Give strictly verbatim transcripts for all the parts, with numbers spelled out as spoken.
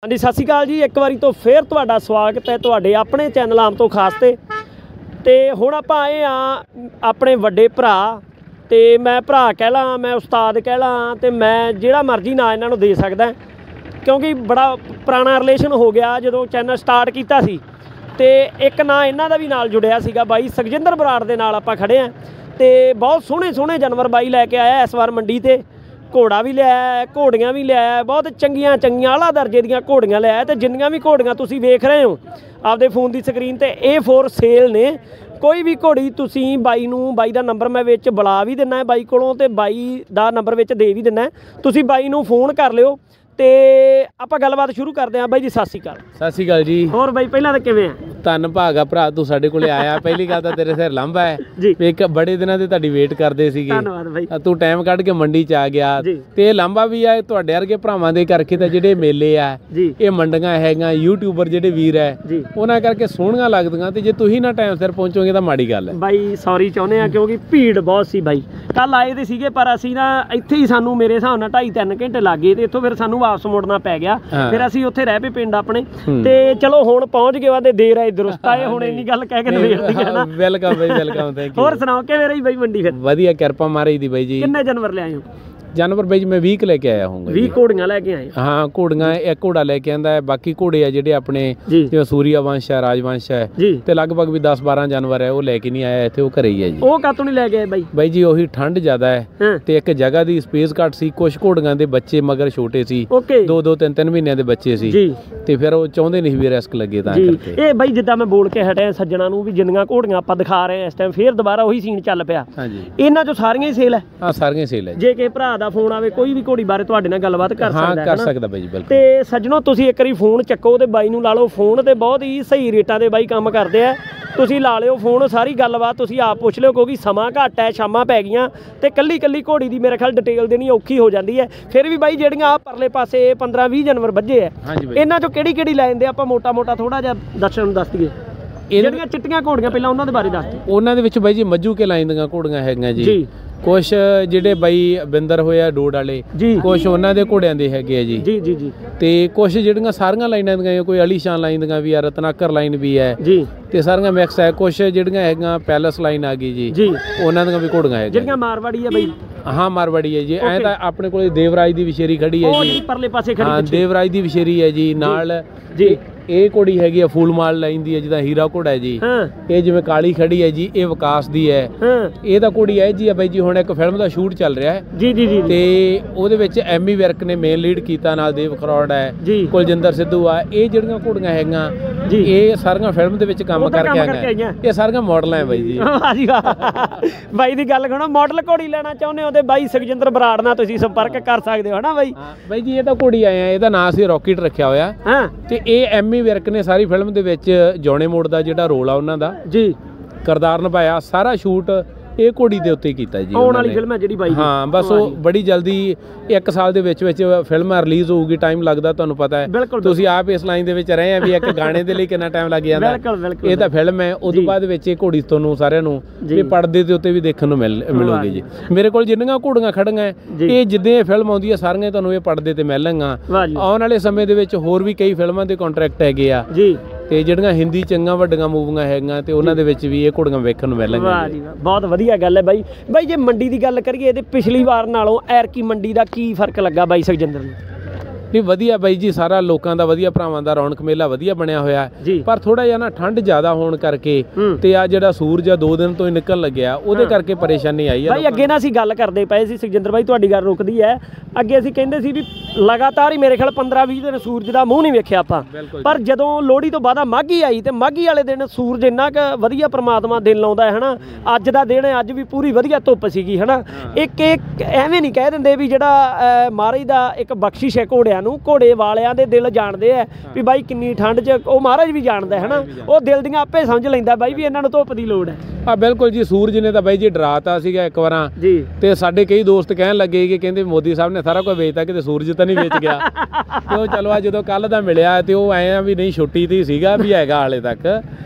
हाँ जी सत श्री अकाल जी। एक बारी तो फिर तुहाडा स्वागत है तुहाडे अपने चैनल आम तो खास ते ते हुण आपां आए आ अपने वड्डे भरा ते मैं भरा कह ला मैं उस्ताद कह ला ते मैं जिहड़ा मर्जी ना इन्हां नूं दे सकदा क्योंकि बड़ा पुराना रिलेशन हो गया जदों चैनल स्टार्ट कीता सी ते एक ना इन्हां दा भी नाल जुड़िया सीगा बाई सुखजिंदर बराड़ दे नाल आपां खड़े आ ते बहुत सोहणे सोहणे जानवर बाई लैके आया इस बार मंडी ते घोड़ा भी लिया घोड़ियां भी लिया बहुत चंगियां चंगियां आला दर्जे दीयां घोड़ियां लिया ते जिन्नियां भी घोड़ियां तुसीं वेख रहे हो आपदे फोन की स्क्रीन ते ए फोर सेल ने। कोई भी घोड़ी तुसीं बाई नूं बाई दा नंबर मैं विच बुला भी दिना है बाई कोलों ते बाई दा नंबर विच दे भी दिना है तुसीं बाई नूं फोन कर लिओ ते आपां गलबात शुरू करते हैं। बाई जी सत श्री अकाल। सत श्री अकाल जी। होर बाई पहलां तां किवें आ? धन भागा भरा तू साडे कोले आया। पहली गल तां तेरे सिर लांभा है जी। एक बड़े दिनां ते तुहाडी वेट करदे सीगे। धन्नवाद बाई। तू टाइम कढ के मंडी च आ गया ते लांभा भी आ तुहाडे वर्गे भरावां दे करके तां जिहड़े मेले आ ये मंडियां हैगां यूट्यूबर जिहड़े वीर है उन्हां करके सोहणियां लगदियां ते जे तुसीं ना टाइम सिर पहुंचोगे तां माड़ी गल है। बाई सॉरी चाहुंदे आ क्योंकि भीड़ बहुत सी बाई कल आए ते सीगे पर असीं ना इत्थे ही सानूं मेरे हिसाब नाल ढाई तीन घंटे लग गए ते इत्थों फिर सानूं वापस मुड़ना पै गया फिर असीं उत्थे रह पे पिंड अपने ते चलो हुण पहुंच गए वादे देर आए दुरुस्त आए हुण इन्नी गल कह के नवेड़ दी है ना। वेलकम बाई वेलकम थैंक यू। होर सुणाओ किवें रही बाई मंडी फिर? वधिया किरपा महाराज दी बाई जी। किन्ने जानवर ले आए हो? जानवर बाई जी मैं बीस लेके आया हूँ। बीस घोड़ियां लेके आए? हाँ घोड़ियां एक घोड़ा लेके आंदा है बाकी घोड़े है जिहड़े अपने जिवें सूर्या वंश है राजवंश है ते लगभग भी दस बारह जानवर है वो लेके नहीं आया इत्थे वो घरे ही है जी। ਉਹ ਕਾਤੋਂ नहीं लेके आए बाई? बाई जी ਉਹੀ ठंड ज़्यादा है ਤੇ ਇੱਕ ਜਗ੍ਹਾ ਦੀ ਸਪੇਸ ਘੱਟ ਸੀ ਕੁਝ ਘੋੜੀਆਂ ਦੇ ਬੱਚੇ ਮਗਰ ਛੋਟੇ ਸੀ ਦੋ ਦੋ ਤਿੰਨ ਤਿੰਨ ਮਹੀਨਿਆਂ ਦੇ ਬੱਚੇ ਸੀ ਤੇ ਫਿਰ ਉਹ ਚਾਹੁੰਦੇ ਨਹੀਂ ਵੀ ਰਿਸਕ ਲੱਗੇ ਤਾਂ ਕਰਕੇ। ਇਹ ਬਾਈ ਜਿੱਦਾਂ ਮੈਂ ਬੋਲ ਕੇ ਹਟਿਆ ਸੱਜਣਾ ਨੂੰ ਵੀ ਜਿੰਨੀਆਂ ਘੋੜੀਆਂ ਆਪਾਂ ਦਿਖਾ ਰਹੇ ਆ ਇਸ ਟਾਈਮ ਫੇਰ ਦੁਬਾਰਾ ਉਹੀ ਸੀਨ ਚੱਲ ਪਿਆ। ਹਾਂਜੀ ਇਹਨਾਂ ਚੋਂ ਸਾਰੀਆਂ ਹੀ ਸੇਲ ਹੈ? ਹਾਂ ਸਾਰੀਆਂ ਸੇਲ ਹੈ। ਜੇ ਕਿਸੇ ਭਰਾ ਦਾ ਫੋਨ ਆਵੇ ਕੋਈ ਵੀ ਘੋੜੀ ਬਾਰੇ ਤੁਹਾਡੇ ਨਾਲ ਗੱਲਬਾਤ ਕਰ ਸਕਦਾ ਹੈ? ਹਾਂ ਕਰ ਸਕਦਾ ਬਾਈ ਜੀ ਬਿਲਕੁਲ। ਤੇ ਸੱਜਣੋ ਤੁਸੀਂ ਇੱਕ ਵਾਰੀ ਫੋਨ ਚੱਕੋ ਤੇ ਬਾਈ ਨੂੰ ਲਾ ਲਓ ਫੋਨ ਤੇ ਬਹੁਤ ਹੀ ਸਹੀ ਰੇਟਾਂ ਦੇ ਬਾਈ ਕੰਮ ਕਰਦੇ ਆ ਤੁਸੀਂ ਲਾ ਲਿਓ ਫੋਨ ਸਾਰੀ ਗੱਲਬਾਤ ਤੁਸੀਂ ਆਪ ਪੁੱਛ ਲਿਓ ਕਿਉਂਕਿ ਸਮਾਂ ਘੱਟ ਹੈ ਸ਼ਾਮਾਂ ਪੈ ਗਈਆਂ ਤੇ ਕੱਲੀ ਕੱਲੀ ਘੋੜੀ ਦੀ ਮੇਰੇ ਖਿਆਲ ਡਿਟੇਲ ਦੇਣੀ ਔਖੀ ਹੋ ਜਾਂਦੀ ਹੈ। ਫਿਰ ਵੀ ਬਾਈ ਜਿਹੜੀਆਂ ਆ ਪਰਲੇ ਪਾਸੇ ਪੰਦਰਾਂ ਵੀਹ ਜਾਨਵਰ ਵੱਜੇ ਆ ਇਹਨਾਂ ਚੋਂ ਕਿਹੜੀ ਕਿਹੜੀ ਲੈ ਜਾਂਦੇ ਆਪਾਂ ਮੋਟਾ ਮੋਟਾ ਥੋੜਾ ਜਿਹਾ ਦਰਸ਼ਕਾਂ ਨੂੰ ਦੱਸ ਦਈਏ। ਜਿਹੜੀਆਂ ਚਿੱਟੀਆਂ ਘੋੜੀਆਂ ਪਹਿਲਾਂ ਉਹਨਾਂ ਦੇ ਬਾਰੇ ਦੱਸ ਦਿਓ। ਉਹਨਾਂ ਦੇ ਵਿੱਚ ਬਾਈ ਜੀ ਮੱਜੂ ਕੇ ਲਾਈਨ ਦੀਆਂ ਘੋੜੀਆਂ ਹੈਗੀਆਂ ਜੀ ਕੁਛ ਜਿਹੜੇ ਬਾਈ ਬਿੰਦਰ ਹੋਇਆ ਡੋਡ ਵਾਲੇ ਕੁਛ ਉਹਨਾਂ ਦੇ ਘੋੜਿਆਂ ਦੇ ਹੈਗੇ ਆ ਜੀ ਜੀ ਜੀ ਜੀ ਤੇ ਕੁਛ ਜਿਹੜੀਆਂ ਸਾਰੀਆਂ ਲਾਈਨਾਂ ਦੀਆਂ ਕੋਈ ਅਲੀਸ਼ਾਨ ਲਾਈਨ ਦੀਆਂ ਵੀ ਆ ਰਤਨਾਕਰ ਲਾਈਨ ਵੀ ਹੈ ਜੀ ਤੇ ਸਾਰੀਆਂ ਮਿਕਸ ਹੈ ਕੁਛ ਜਿਹੜੀਆਂ ਹੈਗੀਆਂ ਪੈਲਸ ਲਾਈਨ ਆ ਗਈ ਜੀ ਜੀ ਉਹਨਾਂ ਦੀਆਂ ਵੀ ਘੋੜੀਆਂ ਹੈਗੀਆਂ ਜਿਹੜੀਆਂ ਮਾਰਵਾੜੀ ਆ ਬਾਈ? ਹਾਂ ਮਾਰਵਾੜੀ ਹੈ ਜੀ ਐਂ ਤਾਂ ਆਪਣੇ ਕੋਲੇ ਦੇਵਰਾਜ ਦੀ ਵਿਸ਼ੇਰੀ ਖੜੀ ਹੈ ਜੀ ਪਰਲੇ ਪਾਸੇ ਖੜੀ ਹਾਂ ਦੇਵਰਾਜ ਦੀ ਵਿਸ਼ੇਰੀ ਹੈ ਜੀ ਨਾਲ ਜੀ ਇਹ ਘੋੜੀ ਹੈਗੀ ਆ ਫੂਲਮਾਲ ਲਾਈਨ ਦੀ ਹੈ ਜਿਹਦਾ ਹੀਰਾ ਘੋੜਾ ਹੈ ਜੀ ਇਹ ਜਿਵੇਂ ਕਾਲੀ ਖੜੀ ਹੈ ਜੀ ਇਹ ਵਿਕਾਸ ਦੀ ਹੈ ਇਹ ਤਾਂ ਘੋੜੀ ਹੈ ਜੀ ਆ ਬਾਈ ਜੀ ਹੁਣ ਇੱਕ ਫਿਲਮ ਦਾ ਸ਼ੂਟ ਚੱਲ ਰਿਹਾ ਹੈ ਜੀ ਜੀ ਜੀ ਤੇ ਉਹਦੇ ਵਿੱਚ ਐਮੀ ਵਿਰਕ ਨੇ ਮੇਨ ਲੀਡ ਕੀਤਾ ਨਾਲ ਦੇਵ ਖਰੋੜ ਹੈ ਕੁਲਜਿੰਦਰ ਸਿੱਧੂ ਆ ਇਹ ਜਿਹੜੀਆਂ ਘੋੜੀਆਂ ਹੈਗੀਆਂ ਇਹ ਸਾਰੀਆਂ ਫਿਲਮ ਦੇ ਵਿੱਚ ਕੰਮ ਕਰਕੇ ਆਈਆਂ ਇਹ ਸਾਰੀਆਂ ਮਾਡਲਾਂ ਹੈ ਬਾਈ ਜੀ। ਬਾਈ ਦੀ ਗੱਲ ਸੁਣੋ ਮਾਡਲ ਘੋੜੀ ਲੈਣਾ ਚਾਹੁੰਦੇ ਹੋ ਤੇ ਬਾਈ ਸੁਖਜਿੰਦਰ ਬਰਾੜ ਨਾਲ ਤੁਸੀਂ ਸੰਪਰਕ ਕਰ ਸਕਦੇ ਹੋ ਹਨਾ ਬਾਈ? ਬਾਈ ਜੀ ਇਹ ਤਾਂ ਘੋੜੀ ਆਏ ਆ ਇਹਦਾ ਨਾਂ ਅਸੀਂ ਰੌਕਟ ਰੱਖਿਆ ਹੋਇਆ ਤੇ ਇਹ ਐਮੀ ਵਿਰਕ ਨੇ ਸਾਰੀ ਫਿਲਮ ਦੇ ਵਿੱਚ ਜੌਨੇ ਮੋੜ ਦਾ ਜਿਹੜਾ ਰੋਲ ਆ ਉਹਨਾਂ ਦਾ ਜੀ ਕਿਰਦਾਰ ਨਿਭਾਇਆ ਸਾਰਾ ਸ਼ੂਟ ਇਹ ਘੋੜੀ ਦੇ ਉੱਤੇ ਕੀਤਾ ਜੀ। ਆਉਣ ਵਾਲੀ ਫਿਲਮ ਹੈ ਜਿਹੜੀ ਬਾਈ ਹਾਂ ਬਸ ਉਹ ਬੜੀ ਜਲਦੀ ਇੱਕ ਸਾਲ ਦੇ ਵਿੱਚ ਵਿੱਚ ਫਿਲਮ ਰਿਲੀਜ਼ ਹੋਊਗੀ ਟਾਈਮ ਲੱਗਦਾ ਤੁਹਾਨੂੰ ਪਤਾ ਹੈ ਤੁਸੀਂ ਆਪ ਇਸ ਲਾਈਨ ਦੇ ਵਿੱਚ ਰਹੇ ਆ ਵੀ ਇੱਕ ਗਾਣੇ ਦੇ ਲਈ ਕਿੰਨਾ ਟਾਈਮ ਲੱਗ ਜਾਂਦਾ ਇਹ ਤਾਂ ਫਿਲਮ ਹੈ ਉਦੋਂ ਬਾਅਦ ਵਿੱਚ ਇਹ ਘੋੜੀ ਤੁਹਾਨੂੰ ਸਾਰਿਆਂ ਨੂੰ ਵੀ ਪਰਦੇ ਦੇ ਉੱਤੇ ਵੀ ਦੇਖਣ ਨੂੰ ਮਿਲ ਮਿਲੂਗੀ ਜੀ। ਮੇਰੇ ਕੋਲ ਜਿੰਨੀਆਂ ਘੋੜੀਆਂ ਖੜੀਆਂ ਇਹ ਜਿੱਦਾਂ ਇਹ ਫਿਲਮ ਆਉਂਦੀ ਹੈ ਸਾਰੀਆਂ ਤੁਹਾਨੂੰ ਇਹ ਪਰਦੇ ਤੇ ਮਿਲਣਗੀਆਂ। ਆਉਣ ਵਾਲੇ ਸਮੇਂ ਦੇ ਵਿੱਚ ਹੋਰ ਵੀ ਕਈ ਫਿਲਮਾਂ ਦੇ ਕੰਟਰੈਕਟ ਹੈਗੇ ਆ ਜੀ ਤੇ ਜਿਹੜੀਆਂ ਹਿੰਦੀ ਚੰਗਾ ਵੱਡੀਆਂ ਮੂਵੀਆਂ ਹੈਗੀਆਂ ਤੇ ਉਹਨਾਂ ਦੇ ਵਿੱਚ ਵੀ ਇਹ ਘੋੜੀਆਂ ਵੇਖਣ ਨੂੰ ਮਿਲਣਗੀਆਂ। ਵਾਹ ਜੀ ਵਾਹ ਬਹੁਤ ਵਧੀਆ ਗੱਲ ਹੈ ਬਾਈ। ਬਾਈ ਜੇ ਮੰਡੀ ਦੀ ਗੱਲ ਕਰੀਏ ਤੇ ਪਿਛਲੀ ਵਾਰ ਨਾਲੋਂ ਐਰਕੀ ਮੰਡੀ ਦਾ ਕੀ ਫਰਕ ਲੱਗਾ ਬਾਈ ਸੁਖਜਿੰਦਰ ਨੂੰ? ਨਹੀਂ ਵਧੀਆ ਬਾਈ ਜੀ ਸਾਰਾ ਲੋਕਾਂ ਦਾ ਵਧੀਆ ਭਰਾਵਾਂ ਦਾ ਰੌਣਕ ਮੇਲਾ ਵਧੀਆ ਬਣਿਆ ਹੋਇਆ ਪਰ ਥੋੜਾ ਜਿਹਾ ਨਾ ਠੰਡ ਜ਼ਿਆਦਾ ਹੋਣ ਕਰਕੇ ਤੇ ਆ ਜਿਹੜਾ ਸੂਰਜ ਆ ਦੋ ਦਿਨ ਤੋਂ ਹੀ ਨਿਕਲਣ ਲੱਗਿਆ ਉਹਦੇ ਕਰਕੇ ਪਰੇਸ਼ਾਨੀ ਆਈ ਹੈ। ਬਾਈ ਅੱਗੇ ਨਾ ਅਸੀਂ ਗੱਲ ਕਰਦੇ ਪਏ ਸੀ ਸੁਖਜਿੰਦਰ ਬਾਈ ਤੁਹਾਡੀ ਗੱਲ ਰੁਕਦੀ ਹੈ ਅੱਗੇ ਅਸੀਂ ਕਹਿੰਦੇ ਸੀ ਵੀ ਲਗਾਤਾਰ ਹੀ ਮੇਰੇ ਖਿਆਲ ਪੰਦਰਾਂ ਵੀਹ ਦਿਨ ਸੂਰਜ ਦਾ ਮੂੰਹ ਨਹੀਂ ਵੇਖਿਆ ਆਪਾਂ ਪਰ ਜਦੋਂ ਲੋਹੜੀ ਤੋਂ ਬਾਅਦ ਮਾਘੀ ਆਈ ਤੇ ਮਾਘੀ ਵਾਲੇ ਦਿਨ ਸੂਰਜ ਇੰਨਾ ਕੁ ਵਧੀਆ ਪ੍ਰਮਾਤਮਾ ਦਿਨ ਲਾਉਂਦਾ ਹੈ ਹਨਾ। ਅੱਜ ਦਾ ਦਿਨ ਅੱਜ ਵੀ ਪੂਰੀ ਵਧੀਆ ਧੁੱਪ ਸੀਗੀ ਹਨਾ। ਇੱਕ ਇੱਕ ਐਵੇਂ ਨਹੀਂ ਕਹਿ ਦਿੰਦੇ ਵੀ ਜਿਹੜਾ ਮਹਾਰਾਜ ਦਾ ਇੱਕ ਬਖਸ਼ਿਸ਼ ਹੈ ਘੋੜਿਆਂ ਨੂੰ ਘੋੜੇ ਵਾਲਿਆਂ ਦੇ ਦਿਲ ਜਾਣਦੇ ਆ ਵੀ ਬਾਈ ਕਿੰਨੀ ਠੰਡ 'ਚ ਉਹ ਮਹਾਰਾਜ ਵੀ ਜਾਣਦਾ ਹੈ ਨਾ ਉਹ ਦਿਲ ਦੀਆਂ ਆਪੇ ਸਮਝ ਲੈਂਦਾ ਬਾਈ ਵੀ ਇਹਨਾਂ ਨੂੰ ਧੁੱਪ ਦੀ ਲੋੜ ਹੈ। ਹਾਂ ਬਿਲਕੁਲ ਜੀ ਸੂਰਜ ਨੇ ਤਾਂ ਬਾਈ ਜੀ ਡਰਾਤਾ ਸੀਗਾ ਇੱਕ ਵਾਰਾਂ ਜੀ ਤੇ ਸਾਡੇ ਕਈ ਦੋਸਤ ਕਹਿਣ ਲੱਗੇ ਕਿ ਕਹਿੰਦੇ ਮੋਦੀ ਸਾਹਿਬ ਨੇ ਸਾਰਾ ਕੁਝ ਵੇਚਤਾ ਕਿਤੇ ਸੂਰਜ ਤਾਂ ਨਹੀਂ ਵੇਚ ਗਿਆ ਤੇ ਉਹ ਚਲੋ ਆ ਜਦੋਂ ਕੱਲ ਦਾ ਮਿਲਿਆ ਤੇ ਉਹ ਐਂ ਆ ਵੀ ਨਹੀਂ ਛੁੱਟੀ ਤੇ ਸੀਗਾ ਵੀ ਹੈਗਾ ਹਾਲੇ ਤੱਕ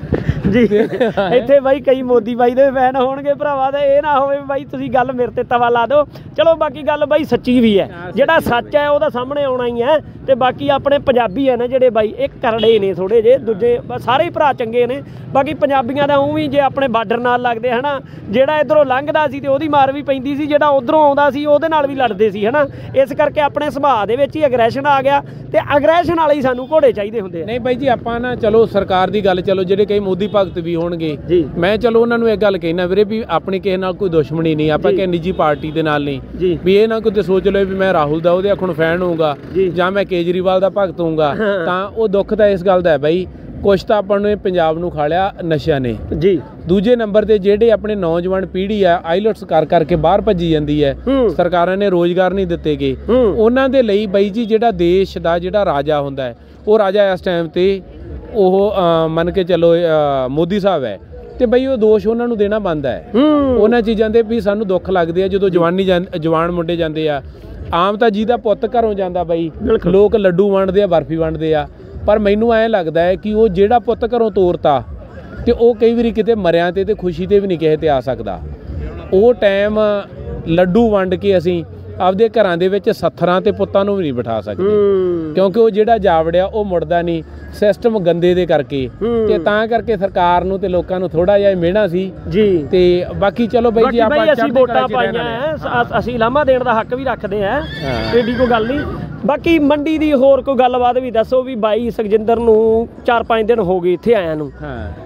ਜੀ ਇੱਥੇ ਬਾਈ ਕਈ ਮੋਦੀ ਬਾਈ ਦੇ ਫੈਨ ਹੋਣਗੇ ਭਰਾਵਾ, ਤੇ ਇਹ ਨਾ ਹੋਵੇ ਬਾਈ ਤੁਸੀਂ ਗੱਲ ਮੇਰੇ ਤੇ ਤਵਾ ਲਾ ਦਿਓ। ਚਲੋ ਬਾਕੀ ਗੱਲ ਬਾਈ ਸੱਚੀ ਵੀ ਹੈ, ਜਿਹੜਾ ਸੱਚ ਹੈ ਉਹਦਾ ਸਾਹਮਣੇ ਆਉਣਾ ਹੀ ਹੈ। ਤੇ ਬਾਕੀ ਆਪਣੇ ਪੰਜਾਬੀ ਹੈ ਨਾ ਜਿਹੜੇ ਬਾਈ, ਇਹ ਕਰੜੇ ਨੇ ਥੋੜੇ ਜਿਹੇ, ਦੂਜੇ ਸਾਰੇ ਹੀ ਭਰਾ ਚੰਗੇ ਨੇ। ਬਾਕੀ ਪੰਜਾਬੀਆਂ ਦਾ ਊਂ ਵੀ ਜੇ ਆਪਣੇ ਬਾਰਡਰ ਨਾਲ ਲੱਗਦੇ ਹੈ ਨਾ, ਜਿਹੜਾ ਇੱਧਰੋਂ ਲੰਘਦਾ ਸੀ ਤੇ ਉਹਦੀ ਮਾਰ ਵੀ ਪੈਂਦੀ ਸੀ, ਜਿਹੜਾ ਉੱਧਰੋਂ ਆਉਂਦਾ ਸੀ ਉਹਦੇ ਨਾਲ ਵੀ ਲੜਦੇ ਸੀ ਹੈ ਨਾ। ਇਸ ਕਰਕੇ ਆਪਣੇ ਸੁਭਾਅ ਦੇ ਵਿੱਚ ਹੀ ਅਗਰੈਸ਼ਨ ਆ ਗਿਆ, ਤੇ ਅਗਰੈਸ਼ਨ ਵਾਲੇ ਹੀ ਸਾਨੂੰ ਘੋੜੇ ਚਾਹੀਦੇ ਹੁੰਦੇ ਆ। ਨਹੀਂ ਬਾਈ ਜੀ, ਆਪਾਂ ਨਾ ਚਲੋ ਸਰਕਾਰ ਦੀ ਗੱਲ, ਚਲੋ ਜਿਹੜੇ ਕਈ ਮੋਦੀ ਭਗਤ ਵੀ ਹੋਣਗੇ, ਮੈਂ ਚਲੋ ਉਹਨਾਂ ਨੂੰ ਇੱਕ ਗੱਲ ਕਹਿਣਾ ਵੀਰੇ ਵੀ ਆਪਣੀ ਕਿਸੇ ਨਾਲ ਕੋਈ ਦੁਸ਼ਮਣੀ ਨਹੀਂ, ਆਪਾਂ ਕਿਸੇ ਨਿੱਜੀ ਪਾਰਟੀ ਦੇ ਨਾਲ ਨਹੀਂ ਵੀ ਇਹ ਨਾ ਕੋਈ ਸੋਚ ਲਓ ਵੀ ਮੈਂ ਰਾਹੁਲ ਦਾ ਉਹਦੇ ਅੱਖੋਂ ਫੈਨ ਹੋਊਗਾ ਜਾਂ ਮੈਂ ਕੇਜਰੀਵਾਲ ਦਾ ਭਗਤ ਹੋਊਗਾ। ਤਾਂ ਉਹ ਦੁੱਖ ਤਾਂ ਇਸ ਗੱਲ ਦਾ ਹੈ ਬਾਈ, ਕੁਛ ਤਾਂ ਆਪਾਂ ਨੂੰ ਪੰਜਾਬ ਨੂੰ ਖਾ ਲਿਆ ਨਸ਼ਿਆਂ ਨੇ ਜੀ। ਦੂਜੇ ਨੰਬਰ ਤੇ ਜਿਹੜੇ ਆਪਣੇ ਨੌਜਵਾਨ ਪੀੜ੍ਹੀ ਆ ਆਈਲਟਸ ਕਰ ਕਰਕੇ ਬਾਹਰ ਭੱਜੀ ਜਾਂਦੀ ਹੈ, ਸਰਕਾਰਾਂ ਨੇ ਰੋਜ਼ਗਾਰ ਨਹੀਂ ਦਿੱਤੇ ਗੇ ਉਹਨਾਂ ਦੇ ਲਈ। ਬਾਈ ਜੀ ਜਿਹੜਾ ਦੇਸ਼ ਦਾ ਜਿਹੜਾ ਰਾਜਾ ਹੁੰਦਾ ਹੈ, ਉਹ ਰਾਜਾ ਇਸ ਟਾਈਮ ਤੇ ਉਹ ਮੰਨ ਕੇ ਚੱਲੋ ਮੋਦੀ ਸਾਹਿਬ ਹੈ, ਤੇ ਬਈ ਉਹ ਦੋਸ਼ ਉਹਨਾਂ ਨੂੰ ਦੇਣਾ ਬਣਦਾ ਹੈ ਉਹਨਾਂ ਚੀਜ਼ਾਂ ਦੇ। ਵੀ ਸਾਨੂੰ ਦੁੱਖ ਲੱਗਦੇ ਆ ਜਦੋਂ ਜਵਾਨੀ ਜਵਾਨ ਮੁੰਡੇ ਜਾਂਦੇ ਆ। ਆਮ ਤਾਂ ਜਿਹਦਾ ਪੁੱਤ ਘਰੋਂ ਜਾਂਦਾ ਬਾਈ, ਲੋਕ ਲੱਡੂ ਵੰਡਦੇ ਆ, ਬਰਫੀ ਵੰਡਦੇ ਆ, ਪਰ ਮੈਨੂੰ ਐਂ ਲੱਗਦਾ ਹੈ ਕਿ ਉਹ ਜਿਹੜਾ ਪੁੱਤ ਘਰੋਂ ਤੋਰਤਾ ਤੇ ਉਹ ਕਈ ਵਾਰੀ ਕਿਤੇ ਮਰਿਆਂ ਤੇ ਤੇ ਖੁਸ਼ੀ ਤੇ ਵੀ ਨਹੀਂ ਕਿਸੇ ਤੇ ਆ ਸਕਦਾ। ਉਹ ਟਾਈਮ ਲੱਡੂ ਵੰਡ ਕੇ ਅਸੀਂ ਆਪਦੇ ਘਰਾਂ ਦੇ ਵਿੱਚ ਸੱਥਰਾਂ ਤੇ ਪੁੱਤਾਂ ਨੂੰ ਵੀ ਨਹੀਂ ਬਿਠਾ ਸਕਦੇ, ਕਿਉਂਕਿ ਉਹ ਜਿਹੜਾ ਜਾਵੜਿਆ ਉਹ ਮੁੜਦਾ ਨਹੀਂ, ਸਿਸਟਮ ਗੰਦੇ ਦੇ ਕਰਕੇ। ਤੇ ਤਾਂ ਕਰਕੇ ਸਰਕਾਰ ਨੂੰ ਤੇ ਲੋਕਾਂ ਨੂੰ ਥੋੜਾ ਜਿਹਾ ਮਿਹਣਾ ਸੀ ਜੀ। ਤੇ ਬਾਕੀ ਚਲੋ ਬਾਈ ਜੀ ਆਪਾਂ ਅਸੀਂ ਵੋਟਾਂ ਪਾਈਆਂ, ਅਸੀਂ ਲਾਮਾ ਦੇਣ ਦਾ ਹੱਕ ਵੀ ਰੱਖਦੇ ਆ, ਏਡੀ ਕੋਈ ਗੱਲ ਨਹੀਂ। ਬਾਕੀ ਮੰਡੀ ਦੀ ਹੋਰ ਕੋਈ ਗੱਲਬਾਤ ਵੀ ਦੱਸੋ ਵੀ ਬਾਈ ਸੁਖਜਿੰਦਰ ਨੂੰ ਚਾਰ ਪੰਜ ਦਿਨ ਹੋ ਗਏ ਇੱਥੇ ਆਇਆਂ ਨੂੰ।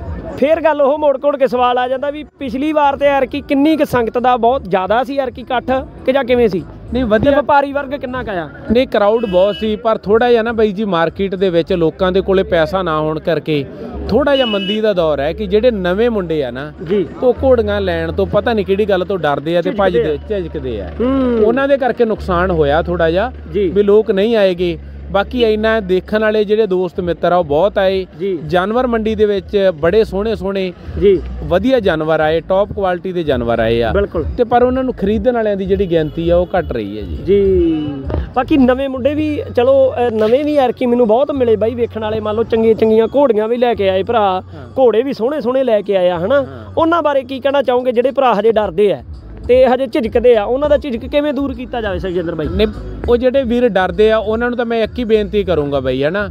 ਫੇਰ ਗੱਲ ਉਹ ਮੋੜ ਕੋੜ ਕੇ ਸਵਾਲ ਆ ਜਾਂਦਾ ਵੀ ਪਿਛਲੀ ਵਾਰ ਤੇ ਐਰਕੀ ਕਿੰਨੀ ਕੁ ਸੰਗਤ ਦਾ ਬਹੁਤ ਜ਼ਿਆਦਾ ਸੀ ਐਰਕੀ ਇਕੱਠ ਕਿ ਜਾਂ ਕਿਵੇਂ ਸੀ? ਨਹੀਂ ਵਧੀਆ, ਵਪਾਰੀ ਵਰਗ ਕਿੰਨਾ ਕੁ ਆਇਆ? ਨਹੀਂ ਕਰਾਊਡ ਬਹੁਤ ਸੀ, ਪਰ ਥੋੜਾ ਜਿਹਾ ਨਾ ਬਾਈ ਜੀ ਮਾਰਕੀਟ ਦੇ ਵਿੱਚ ਲੋਕਾਂ ਦੇ ਕੋਲੇ ਪੈਸਾ ਨਾ ਹੋਣ ਕਰਕੇ ਥੋੜਾ ਜਿਹਾ ਮੰਦੀ ਦਾ ਦੌਰ ਹੈ ਕਿ ਜਿਹੜੇ ਨਵੇਂ ਮੁੰਡੇ ਆ ਨਾ ਜੀ, ਉਹ ਘੋੜੀਆਂ ਲੈਣ ਤੋਂ ਪਤਾ ਨਹੀਂ ਕਿਹੜੀ ਗੱਲ ਤੋਂ ਡਰਦੇ ਆ ਤੇ ਭੱਜਦੇ ਝਿਜਕਦੇ ਆ, ਉਹਨਾਂ ਦੇ ਕਰਕੇ ਨੁਕਸਾਨ ਹੋਇਆ ਥੋੜਾ ਜਿਹਾ ਵੀ ਲੋਕ ਨਹੀਂ ਆਏਗੇ। ਬਾਕੀ ਇੰਨਾ ਦੇਖਣ ਵਾਲੇ ਜਿਹੜੇ ਦੋਸਤ ਮਿੱਤਰ ਆ ਉਹ ਬਹੁਤ ਆਏ। ਜਾਨਵਰ ਮੰਡੀ ਦੇ ਵਿੱਚ ਬੜੇ ਸੋਹਣੇ ਸੋਹਣੇ ਜੀ ਵਧੀਆ ਜਾਨਵਰ ਆਏ, ਟੌਪ ਕੁਆਲਿਟੀ ਦੇ ਜਾਨਵਰ ਆਏ ਆ ਬਿਲਕੁਲ, ਤੇ ਪਰ ਉਹਨਾਂ ਨੂੰ ਖਰੀਦਣ ਵਾਲਿਆਂ ਦੀ ਜਿਹੜੀ ਗਿਣਤੀ ਆ ਉਹ ਘਟ ਰਹੀ ਹੈ ਜੀ ਜੀ ਬਾਕੀ ਨਵੇਂ ਮੁੰਡੇ ਵੀ ਚਲੋ ਨਵੇਂ ਵੀ ਐਰਕੀ ਮੈਨੂੰ ਬਹੁਤ ਮਿਲੇ ਬਾਈ ਵੇਖਣ ਵਾਲੇ, ਮੰਨ ਲਓ ਚੰਗੀਆਂ ਚੰਗੀਆਂ ਘੋੜੀਆਂ ਵੀ ਲੈ ਕੇ ਆਏ ਭਰਾ, ਘੋੜੇ ਵੀ ਸੋਹਣੇ ਸੋਹਣੇ ਲੈ ਕੇ ਆਏ ਆ ਹਨਾ। ਉਹਨਾਂ ਬਾਰੇ ਕੀ ਕਹਿਣਾ ਚਾਹੋਗੇ ਜਿਹੜੇ ਭਰਾ ਹਜੇ ਡਰਦੇ ਆ ਤੇ ਹਜੇ ਝਿਜਕਦੇ ਆ, ਉਹਨਾਂ ਦਾ ਝਿਜਕ ਕਿਵੇਂ ਦੂਰ ਕੀਤਾ ਜਾਵੇ ਸੁਖਜਿੰਦਰ ਬਾਈ? ਨੇ ਉਹ ਜਿਹੜੇ ਵੀਰ ਡਰਦੇ ਆ ਉਹਨਾਂ ਨੂੰ ਤਾਂ ਮੈਂ ਇੱਕ ਹੀ ਬੇਨਤੀ ਕਰੂੰਗਾ ਬਾਈ ਹੈ ਨਾ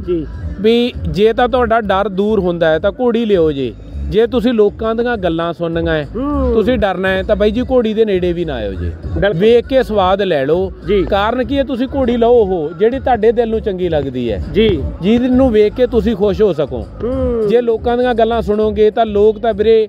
ਵੀ ਜੇ ਤਾਂ ਤੁਹਾਡਾ ਡਰ ਦੂਰ ਹੁੰਦਾ ਹੈ ਤਾਂ ਘੋੜੀ ਲਿਓ ਜੀ। ਜੇ ਤੁਸੀਂ ਲੋਕਾਂ ਦੀਆਂ ਗੱਲਾਂ ਸੁਣਨੀਆਂ ਹੈ, ਤੁਸੀਂ ਡਰਨਾ ਹੈ ਤਾਂ ਬਾਈ ਜੀ ਘੋੜੀ ਦੇ ਨੇੜੇ ਵੀ ਨਾ ਆਇਓ ਜੀ, ਵੇਖ ਕੇ ਸਵਾਦ ਲੈ ਲਓ। ਕਾਰਨ ਕੀ ਹੈ, ਤੁਸੀਂ ਘੋੜੀ ਲਓ ਉਹ ਜਿਹੜੀ ਤੁਹਾਡੇ ਦਿਲ ਨੂੰ ਚੰਗੀ ਲੱਗਦੀ ਹੈ ਜੀ, ਜਿਹਨੂੰ ਵੇਖ ਕੇ ਤੁਸੀਂ ਖੁਸ਼ ਹੋ ਸਕੋ। ਜੇ ਲੋਕਾਂ ਦੀਆਂ ਗੱਲਾਂ ਸੁਣੋਗੇ ਤਾਂ ਲੋਕ ਤਾਂ ਵੀਰੇ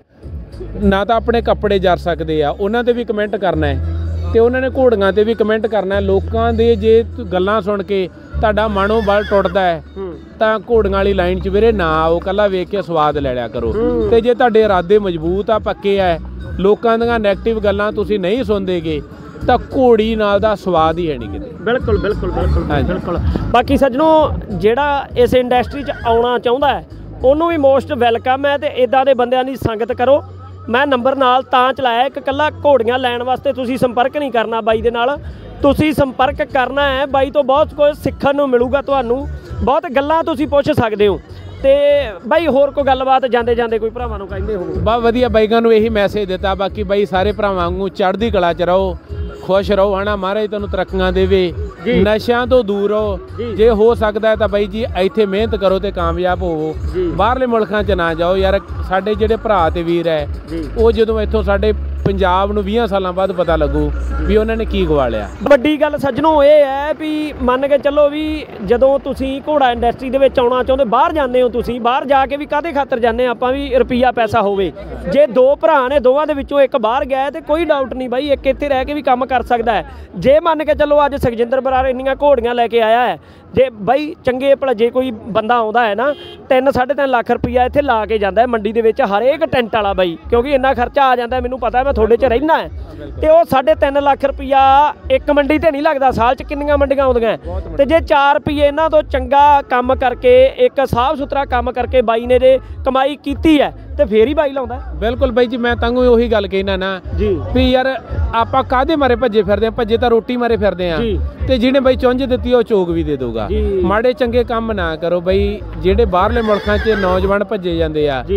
ਨਾ ਤਾਂ ਆਪਣੇ ਕੱਪੜੇ ਜਰ ਸਕਦੇ ਆ, ਉਹਨਾਂ ਤੇ ਵੀ ਕਮੈਂਟ ਕਰਨਾ ਹੈ ਤੇ ਉਹਨਾਂ ਨੇ ਘੋੜੀਆਂ ਤੇ ਵੀ ਕਮੈਂਟ ਕਰਨਾ ਹੈ। ਲੋਕਾਂ ਦੇ ਜੇ ਗੱਲਾਂ ਸੁਣ ਕੇ ਤੁਹਾਡਾ ਮਨੋਂ ਬਲ ਟੁੱਟਦਾ ਹੈ ਤਾਂ ਘੋੜੀਆਂ ਵਾਲੀ ਲਾਈਨ 'ਚ ਵੀਰੇ ਨਾ ਆਓ, ਕੱਲਾ ਵੇਖ ਕੇ ਸਵਾਦ ਲੈ ਲਿਆ ਕਰੋ। ਤੇ ਜੇ ਤੁਹਾਡੇ ਇਰਾਦੇ ਮਜ਼ਬੂਤ ਆ, ਪੱਕੇ ਆ, ਲੋਕਾਂ ਦੀਆਂ ਨੈਗੇਟਿਵ ਗੱਲਾਂ ਤੁਸੀਂ ਨਹੀਂ ਸੁਣਦੇਗੇ ਤਾਂ ਘੋੜੀ ਨਾਲ ਦਾ ਸਵਾਦ ਹੀ ਹੈ ਨਹੀਂ ਕਿਤੇ। ਬਿਲਕੁਲ ਬਿਲਕੁਲ ਬਿਲਕੁਲ ਬਿਲਕੁਲ। ਬਾਕੀ ਸੱਜਣੋ ਜਿਹੜਾ ਇਸ ਇੰਡਸਟਰੀ 'ਚ ਆਉਣਾ ਚਾਹੁੰਦਾ ਹੈ ਉਹਨੂੰ ਵੀ ਮੋਸਟ ਵੈਲਕਮ ਹੈ, ਤੇ ਇੱਦਾਂ ਦੇ ਬੰਦਿਆਂ ਦੀ ਸੰਗਤ ਕਰੋ। ਮੈਂ ਨੰਬਰ ਨਾਲ ਤਾਂ ਚਲਾਇਆ, ਇੱਕ ਇਕੱਲਾ ਘੋੜੀਆਂ ਲੈਣ ਵਾਸਤੇ ਤੁਸੀਂ ਸੰਪਰਕ ਨਹੀਂ ਕਰਨਾ ਬਾਈ ਦੇ ਨਾਲ, ਤੁਸੀਂ ਸੰਪਰਕ ਕਰਨਾ ਹੈ ਬਾਈ ਤੋਂ। ਬਹੁਤ ਕੁਝ ਸਿੱਖਣ ਨੂੰ ਮਿਲੂਗਾ ਤੁਹਾਨੂੰ, ਬਹੁਤ ਗੱਲਾਂ ਤੁਸੀਂ ਪੁੱਛ ਸਕਦੇ ਹੋ। ਤੇ ਬਾਈ ਹੋਰ ਕੋਈ ਗੱਲਬਾਤ ਜਾਂਦੇ ਜਾਂਦੇ ਕੋਈ ਭਰਾਵਾਂ ਨੂੰ ਕਹਿੰਦੇ ਹੋ? ਬਹੁਤ ਵਧੀਆ, ਬਾਈਕਾਂ ਨੂੰ ਇਹੀ ਮੈਸੇਜ ਦਿੱਤਾ। ਬਾਕੀ ਬਾਈ ਸਾਰੇ ਭਰਾਵਾਂ ਵਾਂਗੂ ਚੜ੍ਹਦੀ ਕਲਾ 'ਚ ਰਹੋ, ਖੁਸ਼ ਰਹੋ ਹਨਾ, ਮਹਾਰਾਜ ਤੁਹਾਨੂੰ ਤਰੱਕੀਆਂ ਦੇਵੇ, ਨਸ਼ਿਆਂ ਤੋਂ ਦੂਰ ਰਹੋ। ਜੇ ਹੋ ਸਕਦਾ ਤਾਂ ਬਾਈ ਜੀ ਇੱਥੇ ਮਿਹਨਤ ਕਰੋ ਤੇ ਕਾਮਯਾਬ ਹੋਵੋ, ਬਾਹਰਲੇ ਮੁਲਕਾਂ 'ਚ ਨਾ ਜਾਓ ਯਾਰ। ਸਾਡੇ ਜਿਹੜੇ ਭਰਾ ਤੇ ਵੀਰ ਹੈ ਉਹ ਜਦੋਂ ਇੱਥੋਂ ਸਾਡੇ ਪੰਜਾਬ ਨੂੰ ਵੀਹਾਂ ਸਾਲਾਂ ਬਾਅਦ ਪਤਾ ਲੱਗੂ ਵੀ ਉਹਨਾਂ ਨੇ ਕੀ ਗਵਾ ਲਿਆ। ਵੱਡੀ ਗੱਲ ਸੱਜਣੋ ਇਹ ਹੈ ਵੀ ਮੰਨ ਕੇ ਚੱਲੋ ਵੀ ਜਦੋਂ ਤੁਸੀਂ ਘੋੜਾ ਇੰਡਸਟਰੀ ਦੇ ਵਿੱਚ ਆਉਣਾ ਚਾਹੁੰਦੇ, ਬਾਹਰ ਜਾਂਦੇ ਹੋ ਤੁਸੀਂ, ਬਾਹਰ ਜਾ ਕੇ ਵੀ ਕਾਹਦੇ ਖਾਤਰ ਜਾਂਦੇ ਆਪਾਂ ਵੀ ਰੁਪਈਆ ਪੈਸਾ ਹੋਵੇ। ਜੇ ਦੋ ਭਰਾ ਨੇ, ਦੋਵਾਂ ਦੇ ਵਿੱਚੋਂ ਇੱਕ ਬਾਹਰ ਗਿਆ ਤੇ ਕੋਈ ਡਾਊਟ ਨਹੀਂ ਬਾਈ ਇੱਕ ਇੱਥੇ ਰਹਿ ਕੇ ਵੀ ਕੰਮ ਕਰ ਸਕਦਾ ਹੈ। ਜੇ ਮੰਨ ਕੇ ਚੱਲੋ ਅੱਜ ਸੁਖਜਿੰਦਰ ਬਰਾੜ ਇੰਨੀਆਂ ਘੋੜੀਆਂ ਲੈ ਕੇ ਆਇਆ ਹੈ, ਜੇ ਬਾਈ ਚੰਗੇ ਭਲਾ ਜੇ ਕੋਈ ਬੰਦਾ ਆਉਂਦਾ ਹੈ ਨਾ ਤਿੰਨ ਸਾਢੇ ਤਿੰਨ ਲੱਖ ਰੁਪਈਆ ਇੱਥੇ ਲਾ ਕੇ ਜਾਂਦਾ ਹੈ ਮੰਡੀ ਦੇ ਵਿੱਚ ਹਰੇਕ ਟੈਂਟ ਵਾਲਾ ਬਾਈ, ਕਿਉਂਕਿ ਇੰਨਾ ਖਰਚਾ ਆ ਜਾਂਦਾ ਮੈਨੂੰ ਪਤਾ, ਮੈਂ ਤੁਹਾਡੇ 'ਚ ਰਹਿਣਾ ਹੈ। ਤੇ ਉਹ ਸਾਢੇ ਤਿੰਨ ਲੱਖ ਰੁਪਈਆ ਇੱਕ ਮੰਡੀ ਤੇ ਨਹੀਂ ਲੱਗਦਾ, ਸਾਲ 'ਚ ਕਿੰਨੀਆਂ ਮੰਡੀਆਂ ਆਉਂਦੀਆਂ। ਤੇ ਜੇ ਚਾਰ ਰੁਪਈਏ ਇਹਨਾਂ ਤੋਂ ਚੰਗਾ ਕੰਮ ਕਰਕੇ, ਇੱਕ ਸਾਫ਼ ਸੁਥਰਾ ਕੰਮ ਕਰਕੇ ਬਾਈ ਨੇ ਜੇ ਕਮਾਈ ਕੀਤੀ ਹੈ ਤੇ ਫੇਰ ਹੀ ਬਾਈ ਲਾਉਂਦਾ। ਬਿਲਕੁਲ ਬਾਈ ਜੀ, ਮੈਂ ਤਾਂ ਉਹੀ ਗੱਲ ਕਹਿਣਾ ਨਾ ਜੀ ਵੀ ਯਾਰ ਆਪਾਂ ਕਾਹਦੇ ਮਾਰੇ ਭੱਜੇ ਫਿਰਦੇ ਆ, ਭੱਜੇ ਤਾਂ ਰੋਟੀ ਮਾਰੇ ਫਿਰਦੇ ਆ। ਤੇ ਜਿਹਨੇ ਬਾਈ ਚੁੰਝ ਦਿੱਤੀ ਉਹ ਚੋਗ ਵੀ ਦੇ ਦੂਗਾ। ਮਾੜੇ ਚੰਗੇ ਕੰਮ ਨਾ ਕਰੋ ਬਾਈ, ਜਿਹੜੇ ਬਾਹਰਲੇ ਮੁਲਕਾਂ 'ਚ ਨੌਜਵਾਨ ਭੱਜੇ ਜਾਂਦੇ ਆ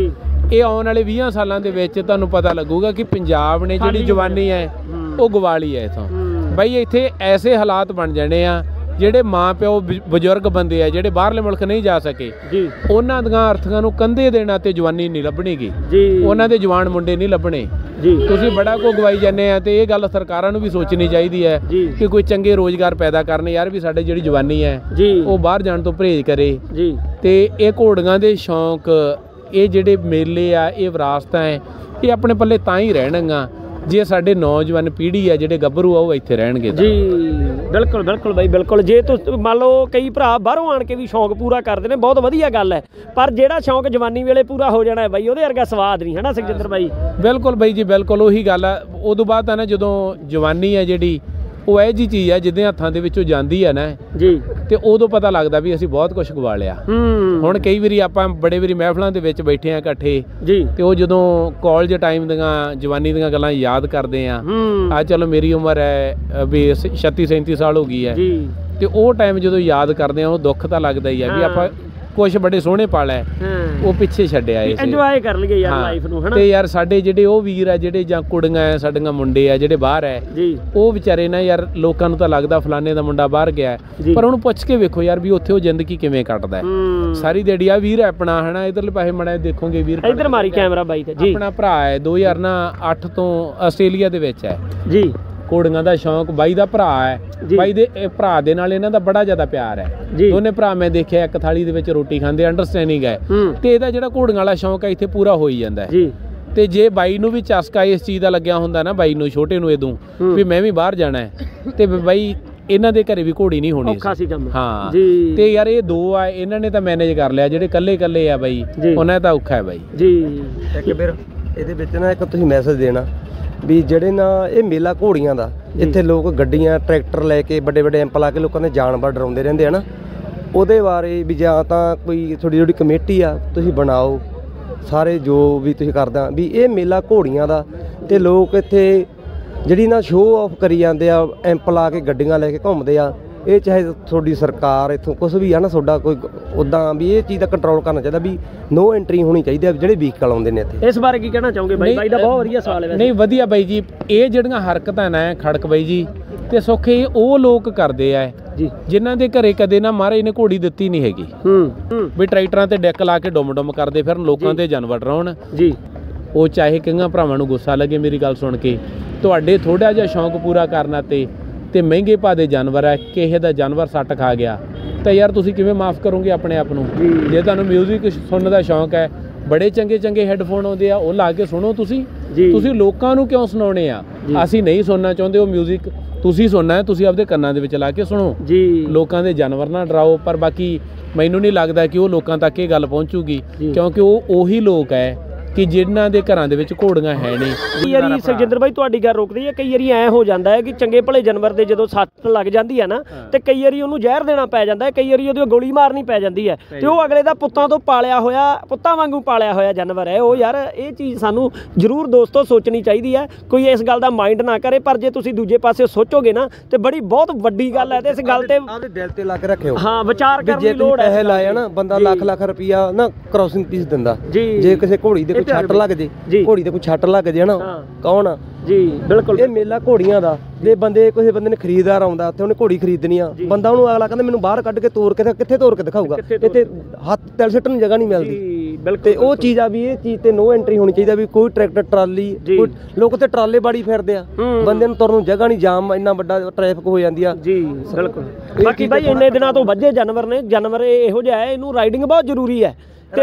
ਇਹ ਆਉਣ ਵਾਲੇ ਵੀਹਾਂ ਸਾਲਾਂ ਦੇ ਵਿੱਚ ਤੁਹਾਨੂੰ ਪਤਾ ਲੱਗੂਗਾ ਕਿ ਪੰਜਾਬ ਨੇ ਜਿਹੜੀ ਜਵਾਨੀ ਹੈ ਉਹ ਗਵਾ ਲਈ ਹੈ ਇੱਥੋਂ। ਬਈ ਇੱਥੇ ਐਸੇ ਹਾਲਾਤ ਬਣ ਜਾਣੇ ਆ ਜਿਹੜੇ ਮਾਂ ਪਿਓ ਬਜ਼ੁਰਗ ਬੰਦੇ ਆ ਜਿਹੜੇ ਬਾਹਰਲੇ ਮੁਲਕ ਨਹੀਂ ਜਾ ਸਕੇ ਜੀ, ਉਹਨਾਂ ਦੀਆਂ ਅਰਥਾਂ ਨੂੰ ਕੰਧੇ ਦੇਣਾ ਤੇ ਜਵਾਨੀ ਨਹੀਂ ਲੱਭਣੀਗੀ ਜੀ, ਉਹਨਾਂ ਦੇ ਜਵਾਨ ਮੁੰਡੇ ਨਹੀਂ ਲੱਭਣੇ ਜੀ। ਤੁਸੀਂ ਬੜਾ ਕੋ ਗਵਾਈ ਜਾਂਦੇ ਆ ਤੇ ਇਹ ਗੱਲ ਸਰਕਾਰਾਂ ਨੂੰ ਵੀ ਸੋਚਣੀ ਚਾਹੀਦੀ ਹੈ ਕਿ ਕੋਈ ਚੰਗੇ ਰੋਜ਼ਗਾਰ ਪੈਦਾ ਕਰਨ ਯਾਰ ਵੀ ਸਾਡੇ ਜਿਹੜੀ ਜਵਾਨੀ ਹੈ ਉਹ ਬਾਹਰ ਜਾਣ ਤੋਂ ਪਰਹੇਜ਼ ਕਰੇ ਜੀ। ਤੇ ਇਹ ਘੋੜੀਆਂ ਦੇ ਸ਼ੌਂਕ, ਇਹ ਜਿਹੜੇ ਮੇਲੇ ਆ, ਇਹ ਵਿਰਾਸਤਾਂ ਹੈ, ਇਹ ਆਪਣੇ ਪੱਲੇ ਤਾਂ ਹੀ ਰਹਿਣਗੀਆਂ ਜੇ ਸਾਡੇ ਨੌਜਵਾਨ ਪੀੜ੍ਹੀ ਆ ਜਿਹੜੇ ਗੱਭਰੂ ਆ ਉਹ ਇੱਥੇ ਰਹਿਣਗੇ ਜੀ। ਬਿਲਕੁਲ ਬਿਲਕੁਲ ਬਾਈ ਬਿਲਕੁਲ। ਜੇ ਤੁਸੀਂ ਮੰਨ ਲਓ ਕਈ ਭਰਾ ਬਾਹਰੋਂ ਆਣ ਕੇ ਵੀ ਸ਼ੌਂਕ ਪੂਰਾ ਕਰਦੇ ਨੇ, ਬਹੁਤ ਵਧੀਆ ਗੱਲ ਹੈ, ਪਰ ਜਿਹੜਾ ਸ਼ੌਂਕ ਜਵਾਨੀ ਵੇਲੇ ਪੂਰਾ ਹੋ ਜਾਣਾ ਹੈ ਬਾਈ ਉਹਦੇ ਵਰਗਾ ਸਵਾਦ ਨਹੀਂ ਹੈ ਨਾ ਸੁਖਜਿੰਦਰ ਬਾਈ। ਬਿਲਕੁਲ ਬਾਈ ਜੀ ਬਿਲਕੁਲ ਉਹੀ ਗੱਲ ਆ। ਉਦੋਂ ਬਾਅਦ ਆ ਨਾ ਜਦੋਂ ਜਵਾਨੀ ਹੈ ਜਿਹੜੀ ਉਹ ਇਹੋ ਜਿਹੀ ਚੀਜ਼ ਆ ਜਿਹਦੇ ਹੱਥਾਂ ਦੇ ਵਿੱਚੋਂ ਜਾਂਦੀ ਹੈ ਨਾ ਜੀ, ਤੇ ਉਦੋਂ ਪਤਾ ਲੱਗਦਾ ਵੀ ਅਸੀਂ ਬਹੁਤ ਕੁਝ ਗਵਾ ਲਿਆ। ਹੁਣ ਕਈ ਵਾਰੀ ਆਪਾਂ ਬੜੇ ਵਾਰੀ ਮਹਿਫਲਾਂ ਦੇ ਵਿੱਚ ਬੈਠੇ ਆ ਇਕੱਠੇ ਜੀ, ਤੇ ਉਹ ਜਦੋਂ ਕਾਲਜ ਟਾਈਮ ਦੀਆਂ ਜਵਾਨੀ ਦੀਆਂ ਗੱਲਾਂ ਯਾਦ ਕਰਦੇ ਆ, ਆ ਚਲੋ ਮੇਰੀ ਉਮਰ ਹੈ ਵੀ ਛੱਤੀ ਸੈਂਤੀ ਸਾਲ ਹੋ ਗਈ ਹੈ ਜੀ, ਤੇ ਉਹ ਟਾਈਮ ਜਦੋਂ ਯਾਦ ਕਰਦੇ ਆ ਉਹ ਦੁੱਖ ਤਾਂ ਲੱਗਦਾ ਹੀ ਆ ਵੀ ਆਪਾਂ ਕੁਛ ਬੜੇ ਸੋਹਣੇ ਪਲ ਹੈ ਉਹ ਪਿੱਛੇ ਛੱਡਿਆ ਏ, ਇੰਜੋਏ ਕਰ ਲਈਏ ਯਾਰ ਲਾਈਫ ਨੂੰ ਹਨਾ। ਤੇ ਯਾਰ ਸਾਡੇ ਜਿਹੜੇ ਉਹ ਵੀਰ ਆ ਜਿਹੜੇ ਜਾਂ ਕੁੜੀਆਂ ਆ ਸਾਡੀਆਂ ਮੁੰਡੇ ਆ ਜਿਹੜੇ ਬਾਹਰ ਹੈ ਜੀ, ਉਹ ਵਿਚਾਰੇ ਨਾ ਯਾਰ ਲੋਕਾਂ ਨੂੰ ਤਾਂ ਲੱਗਦਾ ਫਲਾਣੇ ਦਾ ਮੁੰਡਾ ਬਾਹਰ ਗਿਆ, ਪਰ ਉਹਨੂੰ ਪੁੱਛ ਕੇ ਵੇਖੋ ਯਾਰ ਵੀ ਉੱਥੇ ਉਹ ਜ਼ਿੰਦਗੀ ਕਿਵੇਂ ਕੱਟਦਾ ਸਾਰੀ ਦਿਹਾੜੀ। ਆ ਵੀਰ ਆਪਣਾ ਹਨਾ ਇਧਰਲੇ ਪਾਸੇ ਮੜਾ ਦੇਖੋਗੇ ਵੀਰ ਇਧਰ ਮਾਰੀ ਕੈਮਰਾ ਬਾਈ ਤੇ ਜੀ, ਆਪਣਾ ਭਰਾ ਹੈ ਦੋ ਹਜ਼ਾਰ ਅੱਠ ਤੋਂ ਆਸਟ੍ਰੇਲੀਆ ਦੇ ਵਿੱਚ ਹੈ ਜੀ। ਘੋੜੀਆਂ ਦਾ ਸ਼ੌਂਕ ਬਾਈ ਦਾ ਭਰਾ ਹੈ, ਬਾਈ ਦੇ ਭਰਾ ਦੇ ਨਾਲ ਇਹਨਾਂ ਦਾ ਬੜਾ ਜ਼ਿਆਦਾ ਪਿਆਰ ਹੈ। ਦੋਨੇ ਭਰਾ ਮੈਂ ਦੇਖਿਆ ਇੱਕ ਥਾਲੀ ਦੇ ਵਿੱਚ ਰੋਟੀ ਖਾਂਦੇ, ਅੰਡਰਸਟੈਂਡਿੰਗ ਹੈ, ਤੇ ਇਹਦਾ ਜਿਹੜਾ ਘੋੜੀਆਂ ਵਾਲਾ ਸ਼ੌਂਕ ਹੈ ਇੱਥੇ ਪੂਰਾ ਹੋ ਹੀ ਜਾਂਦਾ ਹੈ। ਤੇ ਜੇ ਬਾਈ ਨੂੰ ਵੀ ਚਸਕਾ ਇਸ ਚੀਜ਼ ਦਾ ਲੱਗਿਆ ਹੁੰਦਾ ਨਾ, ਬਾਈ ਨੂੰ ਛੋਟੇ ਨੂੰ ਇਦੋਂ ਵੀ ਮੈਂ ਵੀ ਬਾਹਰ ਜਾਣਾ ਹੈ, ਤੇ ਬਾਈ ਇਹਨਾਂ ਦੇ ਘਰੇ ਵੀ ਘੋੜੀ ਨਹੀਂ ਹੋਣੀ ਸੀ। ਹਾਂ ਤੇ ਯਾਰ ਇਹ ਦੋ ਆ ਇਹਨਾਂ ਨੇ ਤਾਂ ਮੈਨੇਜ ਕਰ ਲਿਆ, ਜਿਹੜੇ ਕੱਲੇ ਕੱਲੇ ਆ ਬਾਈ ਉਹਨਾਂ ਦਾ ਔਖਾ ਹੈ ਬਾਈ ਜੀ। ਇੱਕ ਫਿਰ ਇਹਦੇ ਵਿੱਚ ਨਾ ਇੱਕ ਤੁਸੀਂ ਮੈਸੇਜ ਦੇਣਾ ਵੀ ਜਿਹੜੇ ਨਾ ਇਹ ਮੇਲਾ ਘੋੜੀਆਂ ਦਾ, ਇੱਥੇ ਲੋਕ ਗੱਡੀਆਂ ਟਰੈਕਟਰ ਲੈ ਕੇ ਵੱਡੇ ਵੱਡੇ ਐਂਪ ਲਾ ਕੇ ਲੋਕਾਂ ਦੇ ਜਾਨਵਰ ਡਰਾਉਂਦੇ ਰਹਿੰਦੇ ਆ ਨਾ, ਉਹਦੇ ਬਾਰੇ ਵੀ ਜਾਂ ਤਾਂ ਕੋਈ ਥੋੜੀ ਥੋੜੀ ਕਮੇਟੀ ਆ ਤੁਸੀਂ ਬਣਾਓ ਸਾਰੇ ਜੋ ਵੀ ਤੁਸੀਂ ਕਰਦਾ ਵੀ ਇਹ ਮੇਲਾ ਘੋੜੀਆਂ ਦਾ, ਤੇ ਲੋਕ ਇੱਥੇ ਜਿਹੜੀ ਨਾ ਸ਼ੋਅ ਆਫ ਕਰੀ ਜਾਂਦੇ ਆ ਐਂਪ ਲਾ ਕੇ ਗੱਡੀਆਂ ਲੈ ਕੇ ਘੁੰਮਦੇ ਆ, ਇਹ ਚਾਹੇ ਤੁਹਾਡੀ ਸਰਕਾਰ ਇੱਥੋਂ ਕੁਛ ਵੀ ਆ ਨਾ ਤੁਹਾਡਾ ਕੋਈ ਉੱਦਾਂ ਵੀ ਇਹ ਚੀਜ਼ ਦਾ ਕੰਟਰੋਲ ਕਰਨਾ ਚਾਹੀਦਾ ਵੀ ਨੋ ਐਂਟਰੀ ਹੋਣੀ ਚਾਹੀਦੀ ਹੈ ਜਿਹੜੇ ਵਹੀਕਲ ਆਉਂਦੇ ਨੇ ਇੱਥੇ। ਇਸ ਬਾਰੇ ਕੀ ਕਹਿਣਾ ਚਾਹੋਗੇ ਬਾਈ? ਬਾਈ ਦਾ ਬਹੁਤ ਵਧੀਆ ਸਵਾਲ ਹੈ। ਨਹੀਂ ਵਧੀਆ ਬਾਈ ਜੀ, ਇਹ ਜਿਹੜੀਆਂ ਹਰਕਤਾਂ ਨੇ ਖੜਕ ਬਾਈ ਜੀ ਤੇ ਸੌਖੇ ਉਹ ਲੋਕ ਕਰਦੇ ਆ ਜੀ ਜਿਨ੍ਹਾਂ ਦੇ ਘਰੇ ਕਦੇ ਨਾ ਮਹਾਰਾਜ ਨੇ ਘੋੜੀ ਦਿੱਤੀ ਨਹੀਂ ਹੈਗੀ, ਹੂੰ ਵੀ ਟਰੈਕਟਰਾਂ ਤੇ ਡੈਕ ਲਾ ਕੇ ਡੁੰਮ ਡੁੰਮ ਕਰਦੇ ਫਿਰਨ ਲੋਕਾਂ ਦੇ ਜਾਨਵਰ ਡਰਾਉਣ ਜੀ। ਉਹ ਚਾਹੇ ਕਈਆਂ ਭਰਾਵਾਂ ਨੂੰ ਗੁੱਸਾ ਲੱਗੇ ਮੇਰੀ ਗੱਲ ਸੁਣ ਕੇ, ਤੁਹਾਡੇ ਥੋੜਾ ਜਿਹਾ ਸ਼ੌਂਕ ਪੂਰਾ ਕਰਨਾ ਤੇ ਤੇ ਮਹਿੰਗੇ ਭਾਅ ਦੇ ਜਾਨਵਰ ਹੈ, ਕਿਸੇ ਦਾ ਜਾਨਵਰ ਸੱਟ ਖਾ ਗਿਆ ਤਾਂ ਯਾਰ ਤੁਸੀਂ ਕਿਵੇਂ ਮਾਫ ਕਰੋਗੇ ਆਪਣੇ ਆਪ ਨੂੰ? ਜੇ ਤੁਹਾਨੂੰ ਮਿਊਜ਼ਿਕ ਸੁਣਨ ਦਾ ਸ਼ੌਂਕ ਹੈ, ਬੜੇ ਚੰਗੇ ਚੰਗੇ ਹੈੱਡਫੋਨ ਆਉਂਦੇ ਆ ਉਹ ਲਾ ਕੇ ਸੁਣੋ ਤੁਸੀਂ ਤੁਸੀਂ ਲੋਕਾਂ ਨੂੰ ਕਿਉਂ ਸੁਣਾਉਣੇ ਆ? ਅਸੀਂ ਨਹੀਂ ਸੁਣਨਾ ਚਾਹੁੰਦੇ ਉਹ ਮਿਊਜ਼ਿਕ, ਤੁਸੀਂ ਸੁਣਨਾ ਹੈ ਤੁਸੀਂ ਆਪਦੇ ਕੰਨਾਂ ਦੇ ਵਿੱਚ ਲਾ ਕੇ ਸੁਣੋ ਜੀ। ਲੋਕਾਂ ਦੇ ਜਾਨਵਰ ਨਾ ਡਰਾਓ, ਪਰ ਬਾਕੀ ਮੈਨੂੰ ਨਹੀਂ ਲੱਗਦਾ ਕਿ ਉਹ ਲੋਕਾਂ ਤੱਕ ਇਹ ਗੱਲ ਪਹੁੰਚੂਗੀ, ਕਿਉਂਕਿ ਉਹ ਉਹੀ ਲੋਕ ਹੈ ਕਿ ਜਿਨ੍ਹਾਂ ਦੇ ਘਰਾਂ ਦੇ ਵਿੱਚ ਘੋੜੀਆਂ ਹੈ ਨਹੀਂ। ਕਈ ਵਾਰੀ ਸੁਖਜਿੰਦਰ ਬਾਈ ਤੁਹਾਡੀ ਗੱਲ ਰੁਕਦੀ ਹੈ, ਕਈ ਵਾਰੀ ਐ ਹੋ ਜਾਂਦਾ ਹੈ ਕਿ ਚੰਗੇ ਭਲੇ ਜਾਨਵਰ ਦੇ ਜਦੋਂ ਸੱਟ ਲੱਗ ਜਾਂਦੀ ਹੈ ਨਾ ਤੇ ਕਈ ਵਾਰੀ ਉਹਨੂੰ ਜ਼ਹਿਰ ਦੇਣਾ ਪੈ ਜਾਂਦਾ ਹੈ, ਕਈ ਵਾਰੀ ਉਹਦੀ ਗੋਲੀ ਮਾਰਨੀ ਪੈ ਜਾਂਦੀ ਹੈ, ਤੇ ਉਹ ਅਗਲੇ ਦਾ ਪੁੱਤਾਂ ਤੋਂ ਪਾਲਿਆ ਹੋਇਆ ਪੁੱਤਾਂ ਵਾਂਗੂ ਪਾਲਿਆ ਹੋਇਆ ਜਾਨਵਰ ਹੈ ਉਹ। ਯਾਰ ਇਹ ਚੀਜ਼ ਸਾਨੂੰ ਜ਼ਰੂਰ ਦੋਸਤੋ ਸੋਚਣੀ ਚਾਹੀਦੀ ਹੈ, ਕੋਈ ਇਸ ਗੱਲ ਦਾ ਮਾਈਂਡ ਨਾ ਕਰੇ, ਪਰ ਜੇ ਤੁਸੀਂ ਦੂਜੇ ਪਾਸੇ ਸੋਚੋਗੇ ਨਾ ਤੇ ਬੜੀ ਬਹੁਤ ਵੱਡੀ ਗੱਲ ਹੈ ਤੇ ਇਸ ਗੱਲ ਤੇ ਆਪਦੇ ਦਿਲ ਤੇ ਲਾ ਕੇ ਰੱਖਿਓ। ਹਾਂ ਵਿਚਾਰ ਕਰਨ ਦੀ ਲੋੜ ਹੈ। ਪੈਸੇ ਲਾਇਆ ਨਾ ਬੰਦਾ ਲੱਖ ਲੱਖ ਰੁਪਈਆ ਨਾ ਕ੍ਰੋਸਿੰਗ ਪੀਸ ਦਿੰਦਾ, ਜੇ ਕਿਸੇ ਘੋੜੀ ਦੇ ਛੱਟ ਲੱਗ ਜੇ, ਘੋੜੀ ਤੇ ਕੋਈ ਛੱਟ ਲੱਗ ਜੇ ਨਾ ਕੌਣ ਆ ਜੀ। ਬਿਲਕੁਲ ਇਹ ਮੇਲਾ ਘੋੜੀਆਂ ਦਾ, ਜੇ ਬੰਦੇ ਕਿਸੇ ਬੰਦੇ ਨੇ ਖਰੀਦਦਾਰ ਆਉਂਦਾ ਉੱਥੇ ਉਹਨੇ ਘੋੜੀ ਖਰੀਦਣੀ ਆ, ਬੰਦਾ ਉਹਨੂੰ ਅਗਲਾ ਕਹਿੰਦਾ ਮੈਨੂੰ ਬਾਹਰ ਕੱਢ ਕੇ ਤੋਰ ਕੇ ਕਿੱਥੇ ਤੋਰ ਕੇ ਦਿਖਾਊਗਾ, ਇੱਥੇ ਹੱਥ ਤਿਲ ਸਿੱਟਣ ਨੂੰ ਜਗ੍ਹਾ ਨਹੀਂ ਮਿਲਦੀ। ਤੇ ਉਹ ਚੀਜ਼ ਆ ਵੀ ਇਹ ਚੀਜ਼ ਤੇ ਨੋ ਐਂਟਰੀ ਹੋਣੀ ਚਾਹੀਦੀ ਵੀ ਕੋਈ ਟਰੈਕਟਰ ਟਰਾਲੀ, ਲੋਕ ਤੇ ਟਰਾਲੇ ਬਾੜੀ ਫਿਰਦੇ ਆ, ਬੰਦੇ ਨੂੰ ਤੁਰਨ ਨੂੰ ਜਗ੍ਹਾ ਨਹੀਂ, ਜਾਮ ਇੰਨਾ ਵੱਡਾ ਟ੍ਰੈਫਿਕ ਹੋ ਜਾਂਦੀ ਆ ਜੀ। ਬਿਲਕੁਲ ਬਾਕੀ ਬਾਈ ਇੰਨੇ ਦਿਨਾਂ ਤੋਂ ਵੱਜੇ ਜਾਨਵਰ ਨੇ, ਜਾਨਵਰ ਇਹੋ ਜਿਹਾ ਹੈ ਇਹਨੂੰ ਰਾਈਡਿੰਗ ਬਹੁਤ ਜ਼ਰੂਰੀ ਹੈ ਤੇ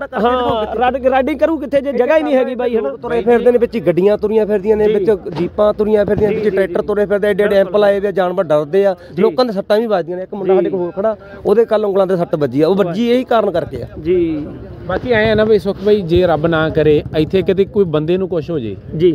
ਹਾਂ ਰਾਈਡਿੰਗ ਕਰੂ ਕਿੱਥੇ ਜੇ ਜਗ੍ਹਾ ਹੀ ਨਹੀਂ ਹੈਗੀ ਬਾਈ ਹਨਾ। ਤੁਰੇ ਫਿਰਦੇ ਨੇ ਵਿੱਚ ਗੱਡੀਆਂ ਤੁਰੀਆਂ ਫਿਰਦੀਆਂ ਨੇ, ਵਿੱਚ ਜੀਪਾਂ ਤੁਰੀਆਂ ਫਿਰਦੀਆਂ, ਵਿੱਚ ਟਰੈਕਟਰ ਤੁਰੇ ਫਿਰਦੇ, ਐਡੇ ਐਡੇ ਐਂਪ ਲਾਏ ਵੇ, ਜਾਨਵਰ ਡਰਦੇ ਆ, ਲੋਕਾਂ ਦੇ ਸੱਟਾਂ ਵੀ ਵੱਜਦੀਆਂ ਨੇ। ਇੱਕ ਮੁੰਡਾ ਸਾਡੇ ਕੋਲ ਹੋਰ ਖੜਾ ਉਹਦੇ ਕੱਲ ਉਂਗਲਾਂ ਤੇ ਸੱਟ ਵੱਜੀ ਆ, ਉਹ ਵੱਜੀ ਇਹੀ ਕਾਰਨ ਕਰਕੇ ਆ ਜੀ। ਬਾਕੀ ਐਂ ਨਾ ਬਈ ਸੁਖ ਬਈ ਜੇ ਰੱਬ ਨਾ ਕਰੇ ਇੱਥੇ ਕਿਤੇ ਕੋਈ ਬੰਦੇ ਨੂੰ ਕੁਛ ਹੋ ਜੇ ਜੀ,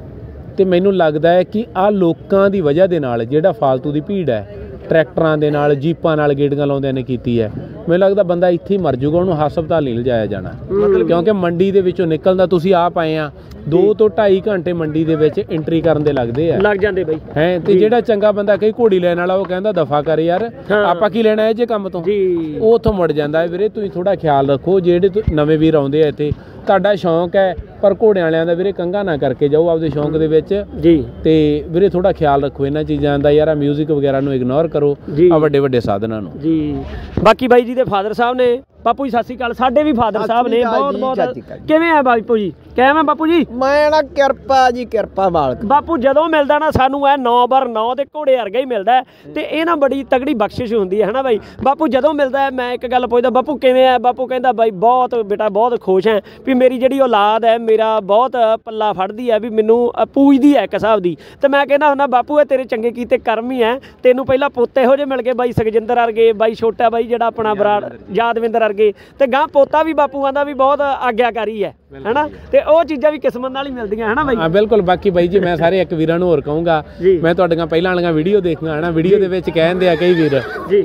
ਤੇ ਮੈਨੂੰ ਲੱਗਦਾ ਹੈ ਕਿ ਆਹ ਲੋਕਾਂ ਦੀ ਵਜ੍ਹਾ ਦੇ ਨਾਲ ਜਿਹੜਾ ਫਾਲਤੂ ਦੀ ਭੀੜ ਹੈ ਟਰੈਕਟਰਾਂ ਦੇ ਨਾਲ ਜੀਪਾਂ ਨਾਲ ਗੇੜੀਆਂ ਲਾਉਂਦਿਆਂ ਨੇ ਕੀਤੀ ਹੈ, ਮੈਨੂੰ ਲੱਗਦਾ ਬੰਦਾ ਇੱਥੇ ਹੀ ਮਰ ਜੂਗਾ, ਉਹਨੂੰ ਹਸਪਤਾਲ ਨਹੀਂ ਲਿਜਾਇਆ ਜਾਣਾ। ਕਿਉਂਕਿ ਮੰਡੀ ਦੇ ਵਿੱਚੋਂ ਨਿਕਲਦਾ ਤੁਸੀਂ ਆਪ ਆਏ ਆ, ਦੋ ਤੋਂ ਢਾਈ ਘੰਟੇ ਮੰਡੀ ਦੇ ਵਿੱਚ ਐਂਟਰੀ ਕਰਨ ਦੇ ਲੱਗਦੇ ਆ ਲੱਗ ਜਾਂਦੇ ਬਈ ਹੈ। ਤੇ ਜਿਹੜਾ ਚੰਗਾ ਬੰਦਾ ਕਈ ਘੋੜੀ ਲੈਣ ਵਾਲਾ ਉਹ ਕਹਿੰਦਾ ਦਫਾ ਕਰ ਯਾਰ ਆਪਾਂ ਕੀ ਲੈਣਾ ਇਹ ਜੇ ਕੰਮ ਤੋਂ, ਉਹ ਉੱਥੋਂ ਮੁੜ ਜਾਂਦਾ ਹੈ। ਵੀਰੇ ਤੁਸੀਂ ਥੋੜਾ ਖਿਆਲ ਰੱਖੋ, ਜਿਹੜੇ ਨਵੇਂ ਵੀਰ ਆਉਂਦੇ ਆ ਇੱਥੇ, ਤੁਹਾਡਾ ਸ਼ੌਂਕ ਹੈ ਪਰ ਘੋੜਿਆਂ ਵਾਲਿਆਂ ਦਾ ਵੀਰੇ ਕੰਗਾ ਨਾ ਕਰਕੇ ਜਾਓ ਆਪਦੇ ਸ਼ੌਂਕ ਦੇ ਵਿੱਚ ਜੀ। ਤੇ ਵੀਰੇ ਥੋੜਾ ਖਿਆਲ ਰੱਖੋ ਇਹਨਾਂ ਚੀਜ਼ਾਂ ਦਾ ਯਾਰ, ਮਿਊਜ਼ਿਕ ਵਗੈਰਾ ਨੂੰ ਇਗਨੋਰ ਕਰੋ ਆ ਵੱਡੇ ਵੱਡੇ ਸਾਧਨਾਂ ਨੂੰ ਜੀ। ਬਾਕੀ ਬਾਈ ਜੀ ਦੇ ਫਾਦਰ ਸਾਹਿਬ ਨੇ, ਬਾਪੂ ਜੀ ਸਤਿ ਸ਼੍ਰੀ ਅਕਾਲ। ਸਾਡੇ ਵੀ ਫਾਦਰ ਸਾਹਿਬ ਨੇ, ਬਹੁਤ ਬਹੁਤ ਕਿਵੇਂ ਆ ਬਾਪੂ ਜੀ? ਕਿਵੇਂ ਬਾਪੂ ਜੀ? ਮੈਂ ਨਾ ਕਿਰਪਾ ਜੀ, ਕਿਰਪਾ ਮਾਲਕ। ਬਾਪੂ ਜਦੋਂ ਮਿਲਦਾ ਨਾ ਸਾਨੂੰ ਇਹ ਨੌ ਬਰ ਨੌ ਦੇ ਘੋੜੇ ਵਰਗਾ ਹੀ ਮਿਲਦਾ ਤੇ ਇਹ ਨਾ ਬੜੀ ਤਗੜੀ ਬਖਸ਼ਿਸ਼ ਹੁੰਦੀ ਹੈ ਹਨਾ ਬਾਈ। ਬਾਪੂ ਜਦੋਂ ਮਿਲਦਾ ਮੈਂ ਇੱਕ ਗੱਲ ਪੁੱਛਦਾ, ਬਾਪੂ ਕਿਵੇਂ ਆ? ਬਾਪੂ ਕਹਿੰਦਾ ਬਾਈ ਬਹੁਤ ਬੇਟਾ ਬਹੁਤ ਖੁਸ਼ ਹੈ ਵੀ ਮੇਰੀ ਜਿਹੜੀ ਔਲਾਦ ਹੈ ਮੇਰਾ ਬਹੁਤ ਪੱਲਾ ਫੜਦੀ ਹੈ, ਵੀ ਮੈਨੂੰ ਪੂਜਦੀ ਹੈ ਇੱਕ ਹਿਸਾਬ ਦੀ। ਤੇ ਮੈਂ ਕਹਿੰਦਾ ਹੁੰਦਾ ਬਾਪੂ ਇਹ ਤੇਰੇ ਚੰਗੇ ਕੀਤੇ ਕਰਮ ਹੀ ਹੈ, ਤੈਨੂੰ ਪਹਿਲਾਂ ਪੁੱਤ ਇਹੋ ਜਿਹੇ ਮਿਲ ਗਏ ਬਾਈ ਸੁਖਜਿੰਦਰ ਵਰਗੇ, ਬਾਈ ਛੋਟਾ ਬਾਈ ਜਿਹੜਾ ਆਪਣਾ ਬਰਾੜ ਯਾਦਵਿੰਦਰ ਵਰਗੇ, ਤੇ ਗਾਂ ਪੋਤਾ ਵੀ ਬਾਪੂ ਆਂਦਾ ਵੀ ਬਹੁਤ ਆਗਿਆਕਾਰੀ ਹੈ ਹਨਾ। ਤੇ ਉਹ ਚੀਜ਼ਾਂ ਵੀ ਕਿਸਮਤ ਨਾਲ ਹੀ ਮਿਲਦੀਆਂ ਹਨਾ ਬਾਈ। ਹਾਂ ਬਿਲਕੁਲ। ਬਾਕੀ ਬਾਈ ਜੀ ਮੈਂ ਸਾਰੇ ਇੱਕ ਵੀਰਾਂ ਨੂੰ ਹੋਰ ਕਹੂੰਗਾ, ਮੈਂ ਤੁਹਾਡੀਆਂ ਪਹਿਲਾਂ ਵਾਲੀਆਂ ਵੀਡੀਓ ਦੇਖੀਆਂ ਹਨਾ, ਵੀਡੀਓ ਦੇ ਵਿੱਚ ਕਹਿੰਦੇ ਆ ਕਈ ਵੀਰ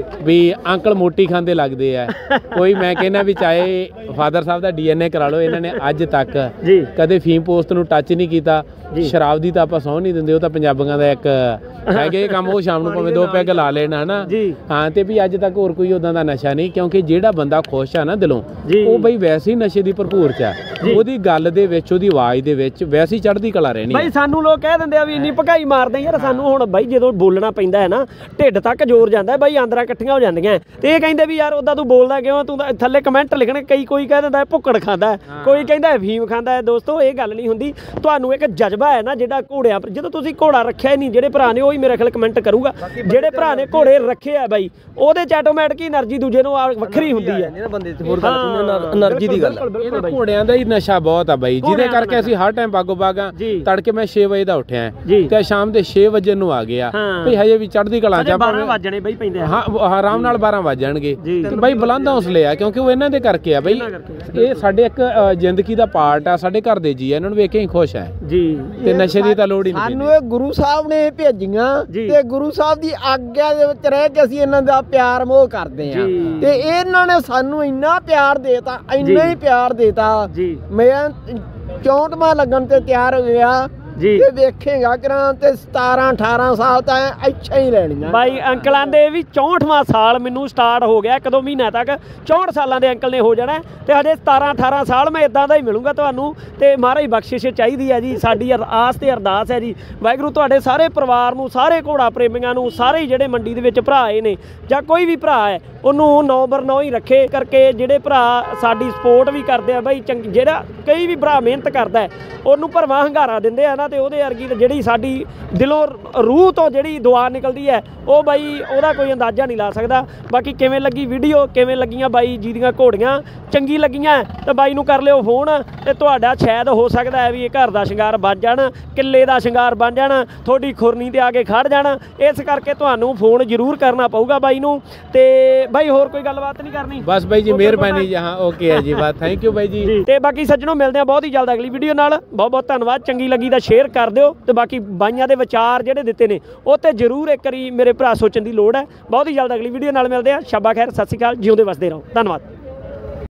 ਵੀ ਅੰਕਲ ਮੋਟੀ ਖਾਂਦੇ ਲੱਗਦੇ ਆ ਕੋਈ। ਮੈਂ ਕਹਿੰਦਾ ਵੀ ਚਾਹੇ ਫਾਦਰ ਸਾਹਿਬ ਦਾ ਡੀ ਐਨ ਏ ਕਰਾ ਲਓ, ਇਹਨਾਂ ਨੇ ਅੱਜ ਤੱਕ ਕਦੇ ਫੀਮ ਪੋਸਟ ਨੂੰ ਟੱਚ ਨਹੀਂ ਕੀਤਾ। ਸ਼ਰਾਬ ਦੀ ਤਾਂ ਆਪਾਂ ਸਹੁੰ ਨਹੀਂ ਦਿੰਦੇ, ਉਹ ਤਾਂ ਪੰਜਾਬੀਆਂ ਦਾ ਇੱਕ ਹੈਗੇ ਕੰਮ, ਉਹ ਸ਼ਾਮ ਨੂੰ ਭਾਵੇਂ ਦੋ ਪੈਗ ਲਾ ਲੈਣ ਹਨਾ। ਹਾਂ ਤੇ ਵੀ ਅੱਜ ਤੱਕ ਹੋਰ ਕੋਈ ਉਦਾਂ ਦਾ ਨਸ਼ਾ ਨਹੀਂ, ਕਿਉਂਕਿ ਜਿਹੜਾ ਬੰਦਾ ਖੁਸ਼ ਆ ਨਾ ਦਿਲੋਂ, ਉਹ ਬਈ ਵੈਸੇ ਹੀ ਨਸ਼ੇ ਦੀ ਭਰਪੂਰ ਚ ਆ। ਉਹਦੀ ਗੱਲ ਦੇ ਵਿੱਚ, ਉਹਦੀ ਆਵਾਜ਼ ਦੇ ਵਿੱਚ ਵੈਸੇ ਹੀ ਚੜ੍ਹਦੀ ਕਲਾ ਰਹਿਣੀ ਬਾਈ। ਸਾਨੂੰ ਲੋਕ ਕਹਿ ਦਿੰਦੇ ਆ ਵੀ ਇੰਨੀ ਭਕਾਈ ਮਾਰਦੇ ਯਾਰ, ਸਾਨੂੰ ਹੁਣ ਬਾਈ ਜਦੋਂ ਬੋਲਣਾ ਪੈਂਦਾ ਹੈ ਨਾ ਢਿੱਡ ਤੱਕ ਜ਼ੋਰ ਜਾਂਦਾ ਬਾਈ, ਆਂਦਰਾਂ ਇਕੱਠੀਆਂ ਹੋ ਜਾਂਦੀਆਂ। ਤੇ ਇਹ ਕਹਿੰਦੇ ਵੀ ਯਾਰ ਉਦਾਂ ਤੂੰ ਬੋਲਦਾ ਕਿਉਂ, ਤੂੰ ਥੱਲੇ ਕਮੈਂਟ ਲਿਖਣੇ, ਕਈ ਕੋਈ ਕਹਿ ਦਿੰਦਾ ਭੁੱਕੜ ਖਾਂਦਾ, ਕੋਈ ਕਹਿੰਦਾ ਅਫੀਮ ਖਾਂਦਾ ਹੈ। ਦੋਸਤੋ ਇਹ ਗੱਲ ਨਹੀਂ ਹੁੰਦੀ, ਤੁਹਾਨੂੰ ਇੱਕ ਜਜ਼ਬਾ ਹੈ ਨਾ ਜਿਹੜਾ ਘੋੜਿਆਂ, ਜਦੋਂ ਤੁਸੀਂ ਘੋੜਾ ਰੱਖਿਆ ਹੀ ਨਹੀਂ, ਜਿਹੜੇ ਭਰਾ ਨੇ ਉਹ ਹੀ ਮੇਰੇ ਖਿਆਲ ਕਮੈਂਟ ਕਰੂਗਾ, ਜਿਹੜੇ ਭਰਾ ਨੇ ਘੋੜੇ ਰੱਖੇ ਆ ਬਾਈ ਉਹਦੇ ਚ ਆਟੋਮੈਟਿਕ એનર્ਜੀ ਦੂਜੇ ਨੂੰ ਵੱਖਰੀ ਹੁੰਦੀ ਹੈ ਬੰਦੇ ਤੇ। ਹੋਰ ਗੱਲ એનર્ਜੀ ਦੀ ਗੱਲ, ਇਹਨਾਂ ਘੋੜਿਆਂ ਦਾ ਹੀ ਨਸ਼ਾ ਬਹੁਤ ਆ ਬਾਈ, ਜਿਹਦੇ ਕਰਕੇ ਅਸੀਂ ਹਰ ਟਾਈਮ ਬਾਗੋ ਬਾਗਾ। ਤੜਕੇ ਮੈਂ ਛੇ ਵਜੇ ਦਾ ਉੱਠਿਆ ਤੇ ਸ਼ਾਮ ਦੇ ਛੇ ਵਜੇ ਨੂੰ ਆ ਗਿਆ ਭਈ, ਹਜੇ ਵੀ ਚੜ੍ਹਦੀ ਕਲਾ ਚ ਬਾਰਾਂ ਵੱਜਣੇ ਬਈ ਪੈਂਦੇ ਆ। ਹਾਂ ਆਰਾਮ ਨਾਲ ਬਾਰਾਂ ਵੱਜ ਜਾਣਗੇ ਤੇ ਬਾਈ ਬੁਲੰਦ ਹੌਸਲੇ ਆ, ਕਿਉਂਕਿ ਉਹ ਇਹਨਾਂ ਦੇ ਕਰਕੇ ਆ ਬਈ। ਇਹ ਸਾਡੇ ਇੱਕ ਜ਼ਿੰਦਗੀ ਦਾ ਪਾਰਟ ਆ, ਸਾਡੇ ਘਰ ਦੇ ਜੀ ਆ, ਇਹਨਾਂ ਨੂੰ ਵੇਖ ਕੇ ਹੀ ਖੁਸ਼ ਆ ਜੀ। ਤੇ ਨਸ਼ੇ ਦੀ ਤਾਂ ਲੋੜ ਹੀ ਨਹੀਂ। ਸਾਨੂੰ ਇਹ ਗੁਰੂ ਸਾਹਿਬ ਨੇ ਭੇਜੀਆਂ ਤੇ ਗੁਰੂ ਸਾਹਿਬ ਦੀ ਆਗਿਆ ਦੇ ਵਿੱਚ ਰਹਿ ਕੇ ਅਸੀਂ ਇਹਨਾਂ ਦਾ ਪਿਆਰ ਮੋਹ ਕਰਦੇ ਆ, ਤੇ ਇਹਨਾਂ ਨੇ ਸਾਨੂੰ ਇੰਨਾ ਪਿਆਰ ਦੇਤਾ, ਇੰਨਾ ਹੀ ਪਿਆਰ ਦੇਤਾ। ਮੈਂ ਚੌਂਤਵਾਂ ਲੱਗਣ ਤੇ ਤਿਆਰ ਹੋ ਗਿਆ ਜੀ। ਤੇ ਵੇਖੇਗਾ ਕਰਾਂ ਤੇ ਸਤਾਰਾਂ ਅਠਾਰਾਂ ਸਾਲ ਤਾਂ ਇੱਛਾ ਹੀ ਲੈਣੀਆਂ ਬਾਈ। ਅੰਕਲਾਂ ਦੇ ਵੀ ਚੌਂਹਠਵਾਂ ਸਾਲ ਮੈਨੂੰ ਸਟਾਰਟ ਹੋ ਗਿਆ, ਇੱਕ ਦੋ ਮਹੀਨਾ ਤੱਕ ਚੌਂਹਠ ਸਾਲਾਂ ਦੇ ਅੰਕਲ ਨੇ ਹੋ ਜਾਣਾ, ਤੇ ਹਜੇ ਸਤਾਰਾਂ ਅਠਾਰਾਂ ਸਾਲ ਮੈਂ ਇਦਾਂ ਦਾ ਹੀ ਮਿਲੂੰਗਾ ਤੁਹਾਨੂੰ। ਤੇ ਮਹਾਰਾਜ ਬਖਸ਼ਿਸ਼ ਚਾਹੀਦੀ ਹੈ ਜੀ, ਸਾਡੀ ਆਸ ਤੇ ਅਰਦਾਸ ਹੈ ਜੀ। ਵਾਹਿਗੁਰੂ ਤੁਹਾਡੇ ਸਾਰੇ ਪਰਿਵਾਰ ਨੂੰ, ਸਾਰੇ ਘੋੜਾ ਪ੍ਰੇਮੀਆਂ ਨੂੰ, ਸਾਰੇ ਜਿਹੜੇ ਮੰਡੀ ਦੇ ਵਿੱਚ ਭਰਾ ਆਏ ਨੇ ਜਾਂ ਕੋਈ ਵੀ ਭਰਾ ਹੈ, ਉਹਨੂੰ ਨੌ ਬਰ ਨੌ ਹੀ ਰੱਖੇ ਕਰਕੇ। ਜਿਹੜੇ ਭਰਾ ਸਾਡੀ ਸਪੋਰਟ ਵੀ ਕਰਦੇ ਆ ਬਾਈ, ਚੰਗੀ ਜਿਹੜਾ ਕਈ ਵੀ ਭਰਾ ਮਿਹਨਤ ਕਰਦਾ ਉਹਨੂੰ ਭਰਵਾਂ ਹੰਗਾਰਾ ਦਿੰਦੇ ਆ ਨਾ, ਤੇ ਉਹਦੇ ਵਰਗੀ ਤਾਂ ਜਿਹੜੀ ਸਾਡੀ ਦਿਲੋਂ ਰੂਹ ਤੋਂ ਜਿਹੜੀ ਦੁਆ ਨਿਕਲਦੀ ਹੈ ਉਹ ਬਾਈ ਉਹਦਾ ਕੋਈ ਅੰਦਾਜ਼ਾ ਨਹੀਂ ਲਾ ਸਕਦਾ। ਬਾਕੀ ਕਿਵੇਂ ਲੱਗੀ ਵੀਡੀਓ, ਕਿਵੇਂ ਲੱਗੀਆਂ ਬਾਈ ਜੀ ਦੀਆਂ ਘੋੜੀਆਂ, ਚੰਗੀ ਲੱਗੀਆਂ ਤਾਂ ਬਾਈ ਨੂੰ ਕਰ ਲਿਓ ਫੋਨ, ਤੇ ਤੁਹਾਡਾ ਸ਼ਾਇਦ ਹੋ ਸਕਦਾ ਹੈ ਵੀ ਇਹ ਘਰ ਦਾ ਸ਼ਿੰਗਾਰ ਬਣ ਜਾਣ, ਕਿੱਲੇ ਦਾ ਸ਼ਿੰਗਾਰ ਬਣ ਜਾਣ, ਤੁਹਾਡੀ ਖੁਰਨੀ ਤੇ ਆ ਕੇ ਖੜ ਜਾਣ। ਇਸ ਕਰਕੇ ਤੁਹਾਨੂੰ ਫੋਨ ਜ਼ਰੂਰ ਕਰਨਾ ਪਊਗਾ ਬਾਈ ਨੂੰ। ਤੇ ਬਾਈ ਹੋਰ ਕੋਈ ਗੱਲਬਾਤ ਨਹੀਂ ਕਰਨੀ? ਬਸ ਬਾਈ ਜੀ ਮਿਹਰਬਾਨੀ ਜੀ। ਹਾਂ ਓਕੇ ਹੈ ਜੀ, ਬਾਤ ਥੈਂਕ ਯੂ ਬਾਈ ਜੀ। ਤੇ ਬਾਕੀ ਸੱਜਣੋ ਮਿਲਦੇ ਆ ਬਹੁਤ ਹੀ ਜਲਦ ਅਗਲੀ ਵੀਡੀਓ ਨਾਲ। ਬਹੁਤ ਬਹੁਤ ਧੰਨਵਾਦ। ਚੰਗੀ ਲੱਗੀ ਤਾਂ ਸ਼ੇਅਰ ਕਰ ਦਿਓ, ਤੇ ਬਾਕੀ ਬਾਈਆਂ ਦੇ ਵਿਚਾਰ ਜਿਹੜੇ ਦਿੱਤੇ ਨੇ ਉਹ ਤੇ ਜ਼ਰੂਰ ਇੱਕ ਵਾਰੀ ਮੇਰੇ ਭਰਾ ਸੋਚਣ ਦੀ ਲੋੜ ਹੈ। ਬਹੁਤ ਹੀ ਜਲਦ ਅਗਲੀ ਵੀਡੀਓ ਨਾਲ ਮਿਲਦੇ ਆ। ਸ਼ਾਬਾ ਖੈਰ, ਸਤਿ ਸ਼੍ਰੀ ਅਕਾਲ, ਜਿਉਂਦੇ ਵਸਦੇ ਰਹੋ। ਧੰਨਵਾਦ।